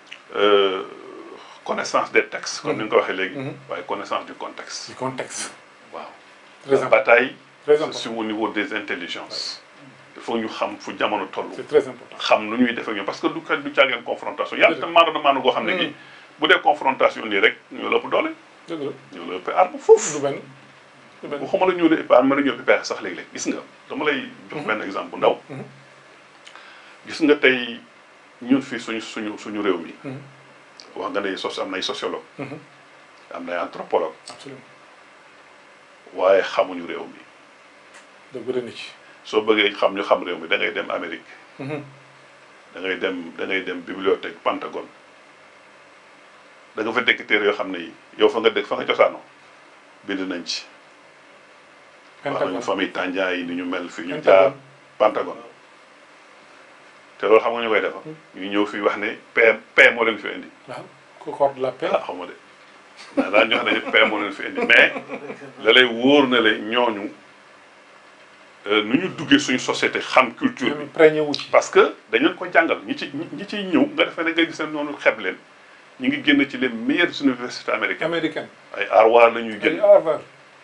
connaissance des textes. comme ni nga ko waxee léegi. waaye connaissance du contexte. du contexte. waaw. très la bataille. très important c'est au niveau des intelligences. il faut ñu xam fu jamono toll. c'est très important xam nu ñuy defee ñoom parce que du kat du caageen confrontation yàlla tam maanaam maanaam goo xam ne gi bu dee confrontation nii rek ñoo la ëpp doole. dëgg la ñoo la ëpp arme foofu. du benn du benn waxuma la ñoo la ëpp arme mën na ñoo ëpp pexe sax léeg-léeg gis nga dama lay jox benn exemple bu ndaw. gis nga tey ñun fii suñu suñu suñu réew mi. wax nga ne sos am nay sociologue. am nay anthropologue. absolument waaye xamuñu réew mi. da bëri na ci. soo bëggee xam ñu xam réew mi da ngay dem Amérique. da ngay dem da ngay dem bibliothèque Pentagone. da nga fa dégg téere yoo xam ne yi yow fa nga dégg fa nga cosaanoo bind nañ ci. wax nañu famille Tandian yi ni ñu mel fii ñu jaar Pentagone. te loolu xam nga ñu koy defa ñu ñëw fii wax ne paix paix moo leen fi indi. waaw corps de la paix. ah xam nga de naa daal ñu wax ne paix moo leen fi indi mais la lay wóor na la ñooñu nu ñu duggee suñu société xam culture bi. imprégné wu ci. parce que dañ leen ko jàngal ñi ci ñi ciy ñëw nga defee ne nga gis ne noonu xeeb leen ñu ngi génn ci les meilleures universités américaines. américaine ay Harvard la ñuy génn. ay Harvard.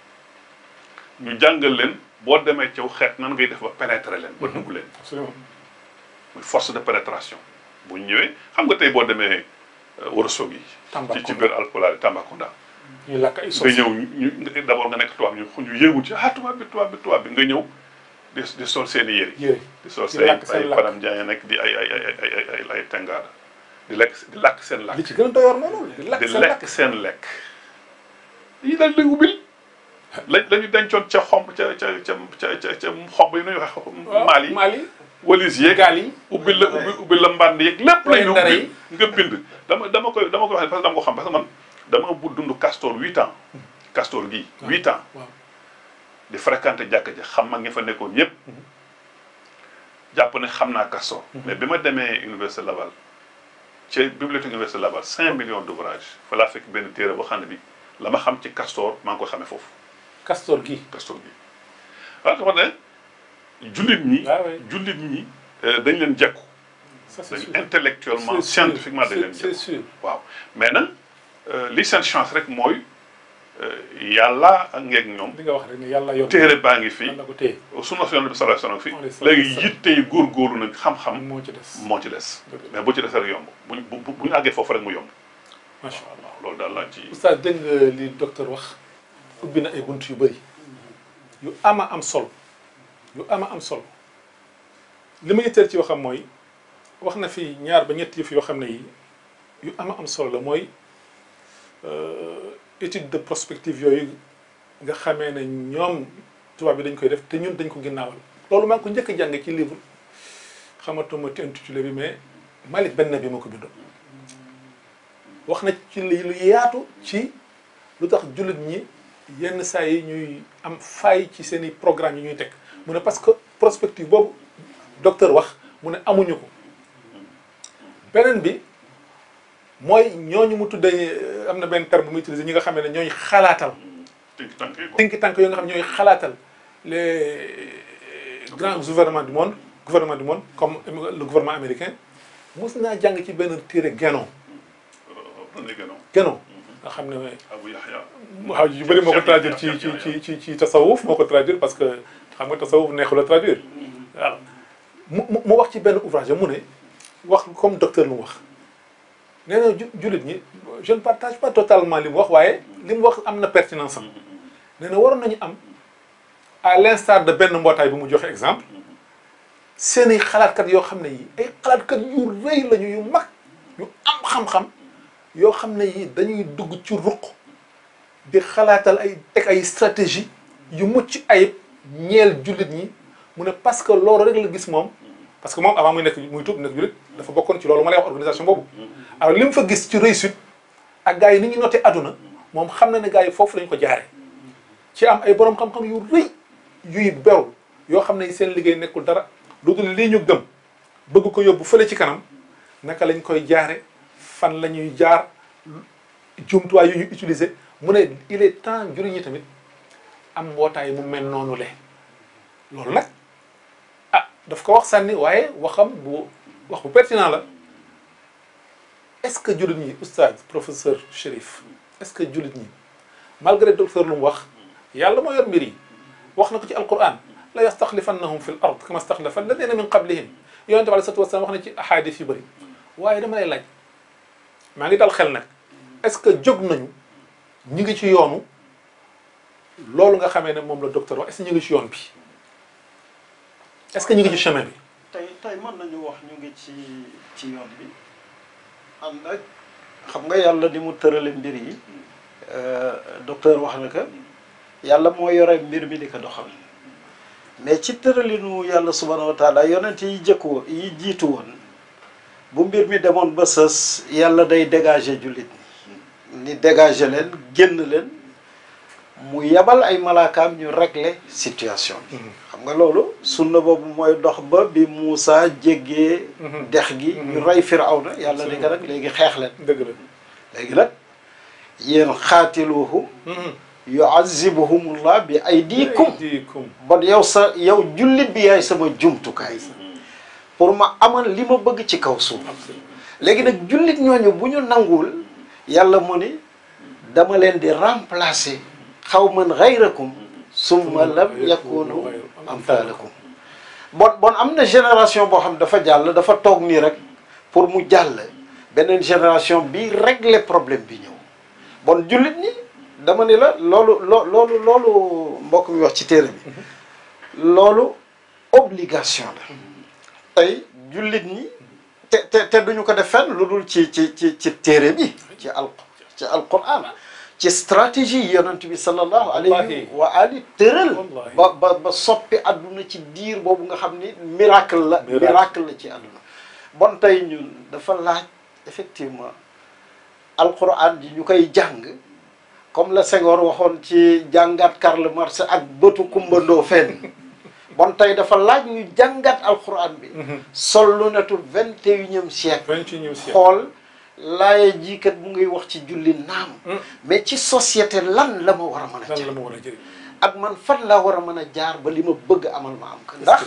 ñu jàngal leen boo demee caw xeet nan ngay def ba pénétrer leen. ba dugg leen. absolument. muy force de pénétration bu ñu ñëwee xam nga tey boo demee Ourossogui yi. ci ci biir Alpulaar Tambacounda. ñu lakk ay sos nga ñëw ñu ñu d'abord nga nekk tubaab ñu ñu yéemu ci ah tubaab bi tubaab bi tubaab bi nga ñëw di di sol seen i yére. yére di sol di seen lakk seen ay lakk. Panam Diagne nekk di ay ay ay ay ay ay ay tengaada di lekk di lakk seen lakk. li ci gën a doyoor noonu di lakk di seen lekk lakk. seen lekk. yi daal lay ubbil la la ñu dencoon ca xomb ca ca ca ca ca ca xomb yi nu ñuy wax. maal yi maal yi. walis yeeg gaal yi. ubbil la ubbi ubbil la mbànd yeeg lépp la ñu ndara ubbil yi. nga bind dama dama koy dama koy wax parce que dama ko xam parce que man dama bu dund Castor huit ans Castor gii huit ans waaw di fréquenté jàkka ja xam mag ñi fa nekkoon yëpp jàpp ne xam naa Castor mais bi ma demee université Laval ci bibliothèque université Laval cinq millions d'ouvrages fa laa fekk benn téere boo xam ne bi la ma xam ci Castor maa ngi koy xamee foofu Castor gi. Castor gii waaw dama ne jullit ñi waaw oui. jullit ñi dañ leen jekku ça c'est dañ sûr. intellectuellement C'est sûr. scientifiquement dañ leen c'est jekku sûr. waaw mais nag li seen chance rek mooy yàlla ak ngeeg ñoom li nga wax rek ne yàlla yor. téere baa ngi fi yàlla ko téye. sunu Yonent bi sallallahu alayhi wasallam Alayhi fi salaatu léegi wasalaam. yitte yi góorgóorlu nag xam-xam moo ci des. moo ci des mais bu ci des rek yomb buñ bu bu ñu àggee foofu rek mu yomb macha allah. loolu daal laa ci oustaz dégg nga li docteur wax ubbi na ay bunt yu bëri yu ama am solo yu ama am solo li ma yitteel ci waxam mooy wax na fi ñaar ba ñett yëf yoo xam ne yi yu ama am solo la mooy étude de prospective yooyu nga xamee ne ñoom tubaab bi dañ koy def te ñun dañ ko ginnaawal loolu maa ngi ko njëkk a jàng ci livre xamatuma ci intitulé bi mais Malik Ben Nabi moo ko bindoon wax na ci li lu yaatu ci lu tax jullit ñi yenn saa yi ñuy am faay ci seen i programme yi ñuy teg mu ne parce que prospective boobu docteur wax mu ne amuñu ko beneen bi mooy ñooñu mu tuddee am na benn terme bu muy utiliser ñi nga xam ne ñooy xalaatal tënk tànk yi quoi. tënk tànk yoo nga xam ne ñooy xalaatal les grands gouvernements du monde gouvernement du monde comme le gouvernement américain mos naa jàng ci benn téere Guénon lan lay gënoon. Guénon nga xam ne Abu Yahya. waaw yu bëri moo ko traduire ci ci ci ci ci tasawuf moo ko traduire parce que xam nga tasawuf neexul a traduire waaw mu mu mu wax ci benn ouvrage mu ne wax comme docteur lu mu wax nee na ju jullit ñi je ne partage pas totalement li mu wax waaye li mu wax am na pertinence am nee na waroon nañu am à l'instar de benn mbootaay bu mu joxe exemple seeni xalaatkat yoo xam ne yi ay xalaatkat yu rëy lañu yu mag yu am xam-xam yoo xam ne yi dañuy dugg ci ruq di xalaatal ay teg ay stratégie yu mucc ayib ñeel jullit ñi mu ne parce que loolu rek la gis moom parce que moom avant muy nekk muy tuub nekk jullit dafa bokkoon ci loolu ma lay wax organisation boobu alors li mu fa gis ci réussite ak gars yi ni ñu noté àdduna moom xam na ne gars yi foofu lañ ko jaare ci am ay borom xam-xam yu rëy yuy beru yoo xam ne seen liggéey nekkul dara lu dul lii ñu gëm bëgg ko yóbbu fële ci kanam naka lañ koy jaare fan la ñuy jaar jumtuwaay yu ñu utiliser mu ne il est temps njuriñ ñi tamit am mbootaay mu mel noonu le loolu nag ah daf ko wax sànni waaye waxam bu wax bu pertinent la est-ce que jullit ñi oustaz professeur Chérif est-ce que jullit ñi malgré docteur lu mu wax yàlla moo yor mbir yi wax na ko ci alquran la yastaxlifannahum fi l ard kama staxlafa alladina min qablihim yonente bi alei salatu wasalaam wax na ci ahadis yu bëri waaye dama lay laaj maa ngi dal xel nag est-ce que jóg nañu ñu ngi ci yoonu loolu nga xamee ne moom la docteur wax est-ce que ñu ngi ci yoon bi est-ce que ñu ngi ci chemin bi tey tey mën nañu wax ñu ngi ci ci yoon bi ànd ak xam nga yàlla ni mu tërale mbir yi docteur wax na que yàlla moo yore mbir mi di ko doxal mais ci tëralinu yàlla subhanahu wa taala yonent yi jëkk woon yi jiitu woon bu mbir mi demoon ba sës yàlla day dégager jullit ni dégager leen génn leen mu yabal ay malaakaam ñu régler situation bi xam nga loolu sunna boobu mooy dox ba bi Moussa jéggee dex gi ñu rey Firawna yàlla ni ko nag léegi xeex leen dëgg la léegi nag yéen xaatiluhum yuazibuhumullah bi aydikum bon yow sa yow jullit bi yaay sama jumtukaay pour ma amal li ma bëgg ci kaw suuf léegi nag jullit ñooñu bu ñu nanguwul yàlla mu ni dama leen di remplacer xawman xayrakum summa lam yakunu amthalakum bon bon am na génération boo xam dafa jàll dafa toog nii rek pour mu jàll beneen génération bi régler problème bi ñëw bon jullit ñi dama ni la loolu loo loolu loolu mbokk mi wax ci téere bi loolu obligation la tey jullit ñi te te te duñu ko def fenn lu dul ci ci ci ci téere bi ci al ci alquran ci stratégie yonent bi sallallahu alayhi wa ali tëral ba ba ba soppi àdduna ci diir boobu nga xam ni miracle la miracle la ci àdduna bon tey ñun dafa laaj effectivement alquran ji ñu koy jàng comme la Senghor waxoon ci jàngat Karl Marx ak bëtu kumbandoo fenn bon tey dafa laaj ñu jàngat alquran bi sol lunettu vingt et unième siècle xool laaye jiikat mu ngay wax ci julli naam mais ci société lan la ma war a mën a jaar ak man fan laa war a mën a jaar ba li ma bëgg amal ma am ko ndax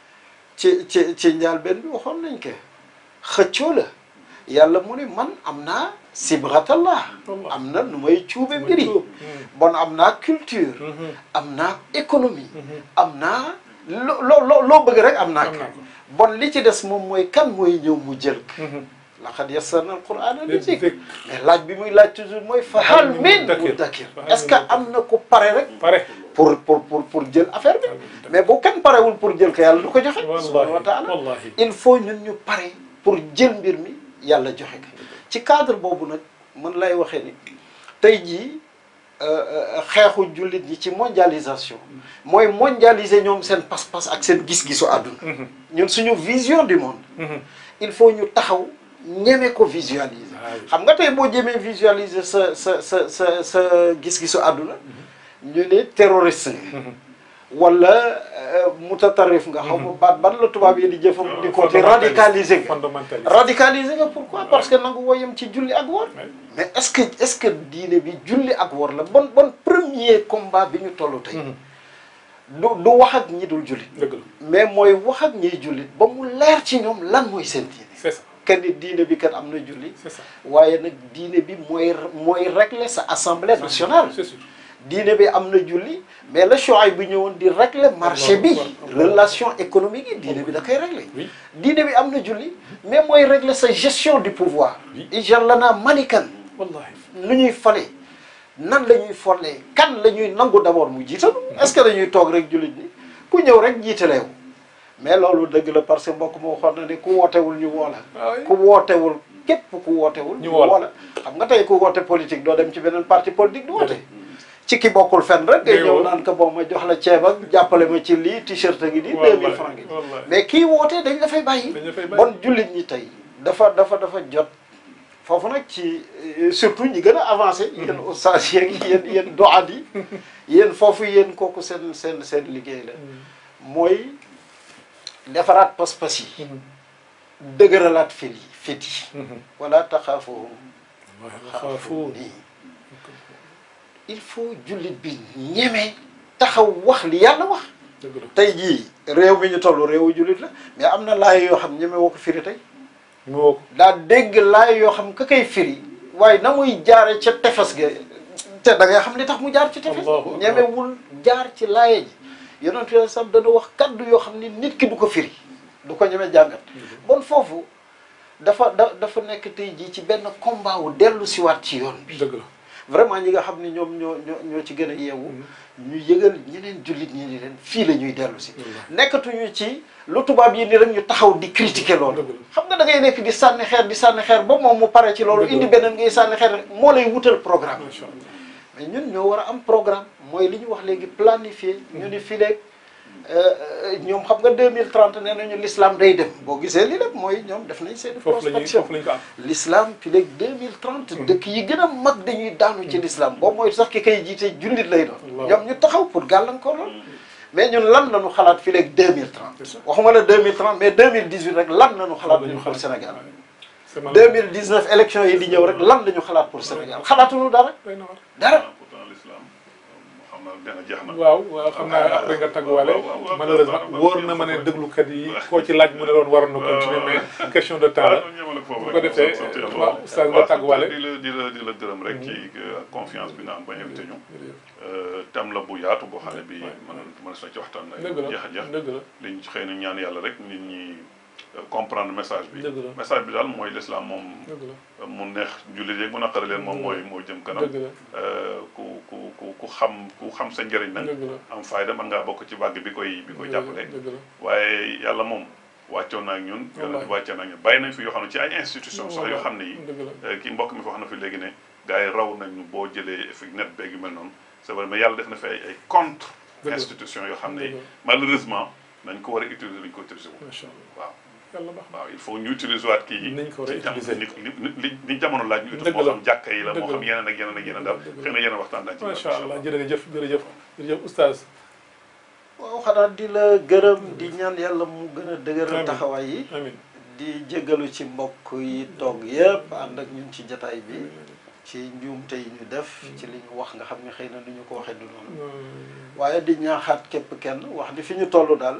ci ci ci njaal benn bi waxoon nañ ko xëccoo la yàlla mu ne man am naa sibratallah am na nu may cuube mbiri bon am naa culture am naa économie am naa loo loo loo bëgg rek am naa ko bon li ci des moom mooy kan mooy ñëw mu jël ko laqad yassarna al-qur'ana li-dhikr mais laaj bi muy laaj toujours mooy fa hal min muddakir est-ce que am na ku pare rek pare pour pour pour pour jël affaire bi mais bu kenn parewul pour jël ko yàlla du ko joxe subhanahu wa ta'ala il faut ñun ñu pare pour jël mbir mi yàlla joxe ko ci cadre boobu nag mën lay waxee ni tey jii xeexu jullit yi ci mondialisation mooy mondialiser ñoom seen pas-pas ak seen gis-gisu àdduna ñun suñu vision du monde il faut ñu taxaw ñeme ko visualiser xam nga tey boo jëmee visualiser sa sa sa sa sa gis-gisu àdduna ñu ne terroriste nga wala mutatarrif nga xaw ma baat ban la tubaab yi di jëfandikoo te radicaliser nga radicaliser nga pourquoi parce que nangu woyam ci julli ak woor mais est-ce que est-ce que diine bi julli ak woor la bon bon premier combat bi ñu toll tey du du wax ak ñi dul jullit mais mooy wax ak ñiy jullit ba mu leer ci ñoom lan mooy seen diine kenn diine bi kat am na julli waaye nag diine bi mooy mooy régler sa assemblée nationale diine bi am na julli mais la Shuayb bi ñëwoon di régler marché bi relation économique yi diine bi da koy régler diine bi am na julli mais mooy régler sa gestion du pouvoir ij'al lanaa malikan lu ñuy fale nan la ñuy follee kan la ñuy nangu d'abord mu jiitalu est-ce que dañuy toog rek jullit ni ku ñëw rek jiitaleewu mais loolu dëgg la parce que mbokk moo xool na ne ku wootewul ñu woo la ku wootewul képp ku wootewul ñu woo la xam nga tey ku woote politique doo dem ci beneen parti politique du woote ci ki bokkul fenn rek ngay ñëw naan ko bon ma jox la ceeb ak jàppale ma ci lii t-shirt ngi di deux mille francs ngi mais kii wootee dañ la fay bàyyi bon jullit ñi tey dafa dafa dafa jot foofu nag ci surtout ñi gën a avancé yéen ustaas yeeg yéen yéen doxat yi yéen foofu yéen kooku seen seen seen liggéey la mooy defaraat pas-pas yi dëgëralaat fil yi fit yi wala taxaafuhum xaafuuni il faut jullit bi ñeme taxaw wax li yàlla wax tey jii réew mi ñu toll réewu jullit la mais am na laay yoo xam ñeme woo ko firi tey moo daa dégg laay yoo xam ka koy firi waaye na muy jaare ca tefes ga te da ngay xam li tax mu jaar ci tefes ñemewul jaar ci laaye ji yonent bi sam dana wax kaddu yoo xam ni nit ki du ko firi du ko ñeme jàngat bon foofu dafa da dafa nekk tey jii ci benn combat wu dellu siwaat ci yoon bi dëgg la vraiment ñi nga xam ni ñoom ñoo ñoo ñoo ci gën a yeewu ñu yëgal ñeneen jullit ñi ni leen fii la ñuy dellu si nekkatuñu ci lu tubaab yi ni rek ñu taxaw di critiquer loolu xam nga da ngay nekk di sànni xeer di sànni xeer ba moom mu pare ci loolu indi beneen ngay sànni xeer moo lay wutal programme mais ñun ñoo war a am programme mooy li ñu wax léegi planifier ñu ni fii léegi ñoom xam nga deux mille trente nee nañu l'islam day dem boo gisee li lépp mooy ñoom def nañ seen prospection l'islam fii léegi deux mille trente dëkk yi gën a mag dañuy daanu ci l'islam boobu mooy sax ki koy jiite jullit lay doon ñoom ñu taxaw pour gàllankoor lool mais ñun lan la ñu xalaat fii léegi deux mille trente waxuma la deux mille trente mais deux mille dix-huit rek lan la ñu xalaat pour Sénégal deux mille dix-neuf élection yi di ñëw rek lan la ñu xalaat pour Sénégal xalaatuñu dara dara waaw waaw xam naa après nga tàgguwaale malheureusement wóor na ma ne déglukat yi koo ci laaj mu ne doon waroon na continuer mais question de temps la bu ko defee waaw oustaz nga tàgguwaale di la di la di la gërëm rek ci confiance bi nga am ba invité ñu tam la bu yaatu boo xam ne bi mën mën na ci waxtaan na jeex a jeex liñ ci xëy na ñaan yàlla rek nit ñi comprendre message bi message bi daal mooy l'islam moom mu neex jullit yeeg mu naqari leen moom mooy mooy jëm kanam ku ku ku ku xam ku xam sa njëriñ nag am fayda mën ngaa bokk ci vague bi koy bi koy jàppale waaye yàlla moom wàccoon na ak ñun yàlla wàccoon na ak ñun bàyyi nañ fi yoo xam ne ci ay institution sax yoo xam ne yi kii mbokk mi fa wax na fi léegi ne gars yi raw nañu boo jëlee fi net beeg yu mel noonu c'est vrai mais yàlla def na fi ay ay contre institution yoo xam ne malheureusement nañ ko war a utiliser dañ ko utiliser wu waaw waaw il faut ñu utiliser waat kii yi ci li li jamono laaj ñu utiliser moo xam jàkka yi la moo xam yeneen ak yeneen ak yeneen daal xëy na yeneen waxtaan dañ ci macha allah jërëjëf jërëjëf jërëjëf oustaz waaw xanaa di la gërëm di ñaan yàlla mu gën a dëgëral taxawaay yi amiin di jégalu ci mbokk yi toog yëpp ànd ak ñun ci jataay bi ci njuumte yi ñu def ci li ñu wax nga xam ne xëy na nu ñu ko waxee du noonu waaye di ñaaxaat képp kenn wax di fi ñu toll daal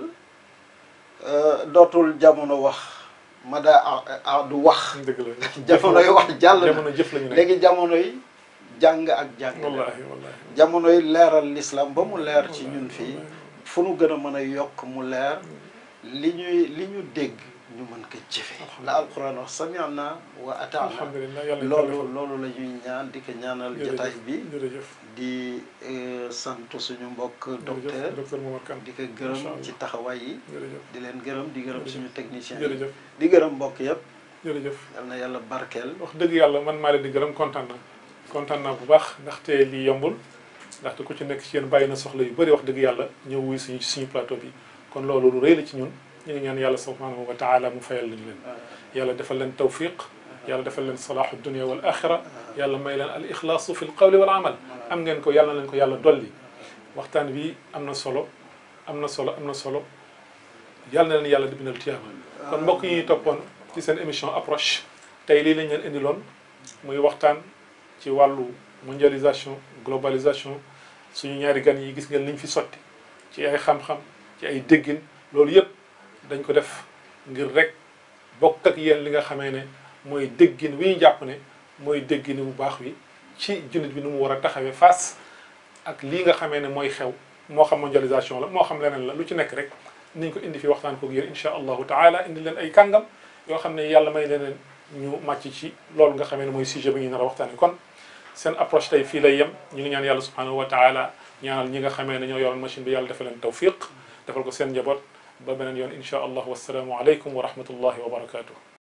dootul jamono wax ma daa a du wax jamonoy wax jàll na léegi jamonoy jàng ak jàng jamonoy leeral l'islam ba mu leer ci ñun fii fu nu gën a mën a yokk mu leer li ñuy li ñu dégg ñu mën ko jëfe la alquran wax sami'na wa ata'na loolu loolu la ñuy ñaan di ko ñaanal jotaay bi di sant suñu mbokk docteur di ko gërëm ci taxawaay yi di leen gërëm di gërëm suñu technicien yi di gërëm mbokk yëpp jërëjëf yal na yàlla barkeel wax dëgg yàlla man maa leen di gërëm kontaan na kontaan naa bu baax ndaxte lii yombul ndaxte ku ci nekk ci yéen bàyyi na soxla yu bëri wax dëgg yàlla ñëw wuy suñu suñu plateau bi kon loolu lu rëy la ci ñun ñu ngi ñaan yàlla subhanahu wa taala mu fayal lañ leen yàlla defal leen tawfiq yàlla defal leen salaahu dunia wal axira yàlla may leen al ixlaasu fi l qawli wal amal am ngeen ko yàlla na leen ko yàlla dolli waxtaan bi am na solo am na solo am na solo yàlla na leen yàlla di bindal tiyaaba kon mbokk yi toppoon ci seen émission approche tey lii lañ leen indiloon muy waxtaan ci wàllu mondialisation globalisation suñu ñaari gan yi gis ngeen liñ fi sotti ci ay xam-xam ci ay déggin loolu yëpp dañ ko def ngir rek bokk ak yéen li nga xamee ne mooy déggin wi ñu jàpp ne mooy déggin bu baax wi ci jullit bi nu mu war a taxawee face ak lii nga xamee ne mooy xew moo xam mondialisation la moo xam leneen la lu ci nekk rek niñ ko indi fi waxtaan ko yéen incha allahu taala indi leen ay kàngam yoo xam ne yàlla may leneen ñu màcc ci loolu nga xamee ne mooy sujet bi ñu nar a waxtaane kon seen approche tey fii lay yem ñu ngi ñaan yàlla subhanahu wa taala ñaanal ñi nga xamee ne ñoo yoroon machine bi yàlla defal leen tawfiq defal ko seen njaboot ba beneen yoon incha allah wassalaamu aleykum wa rahmatullahi wa barakatuh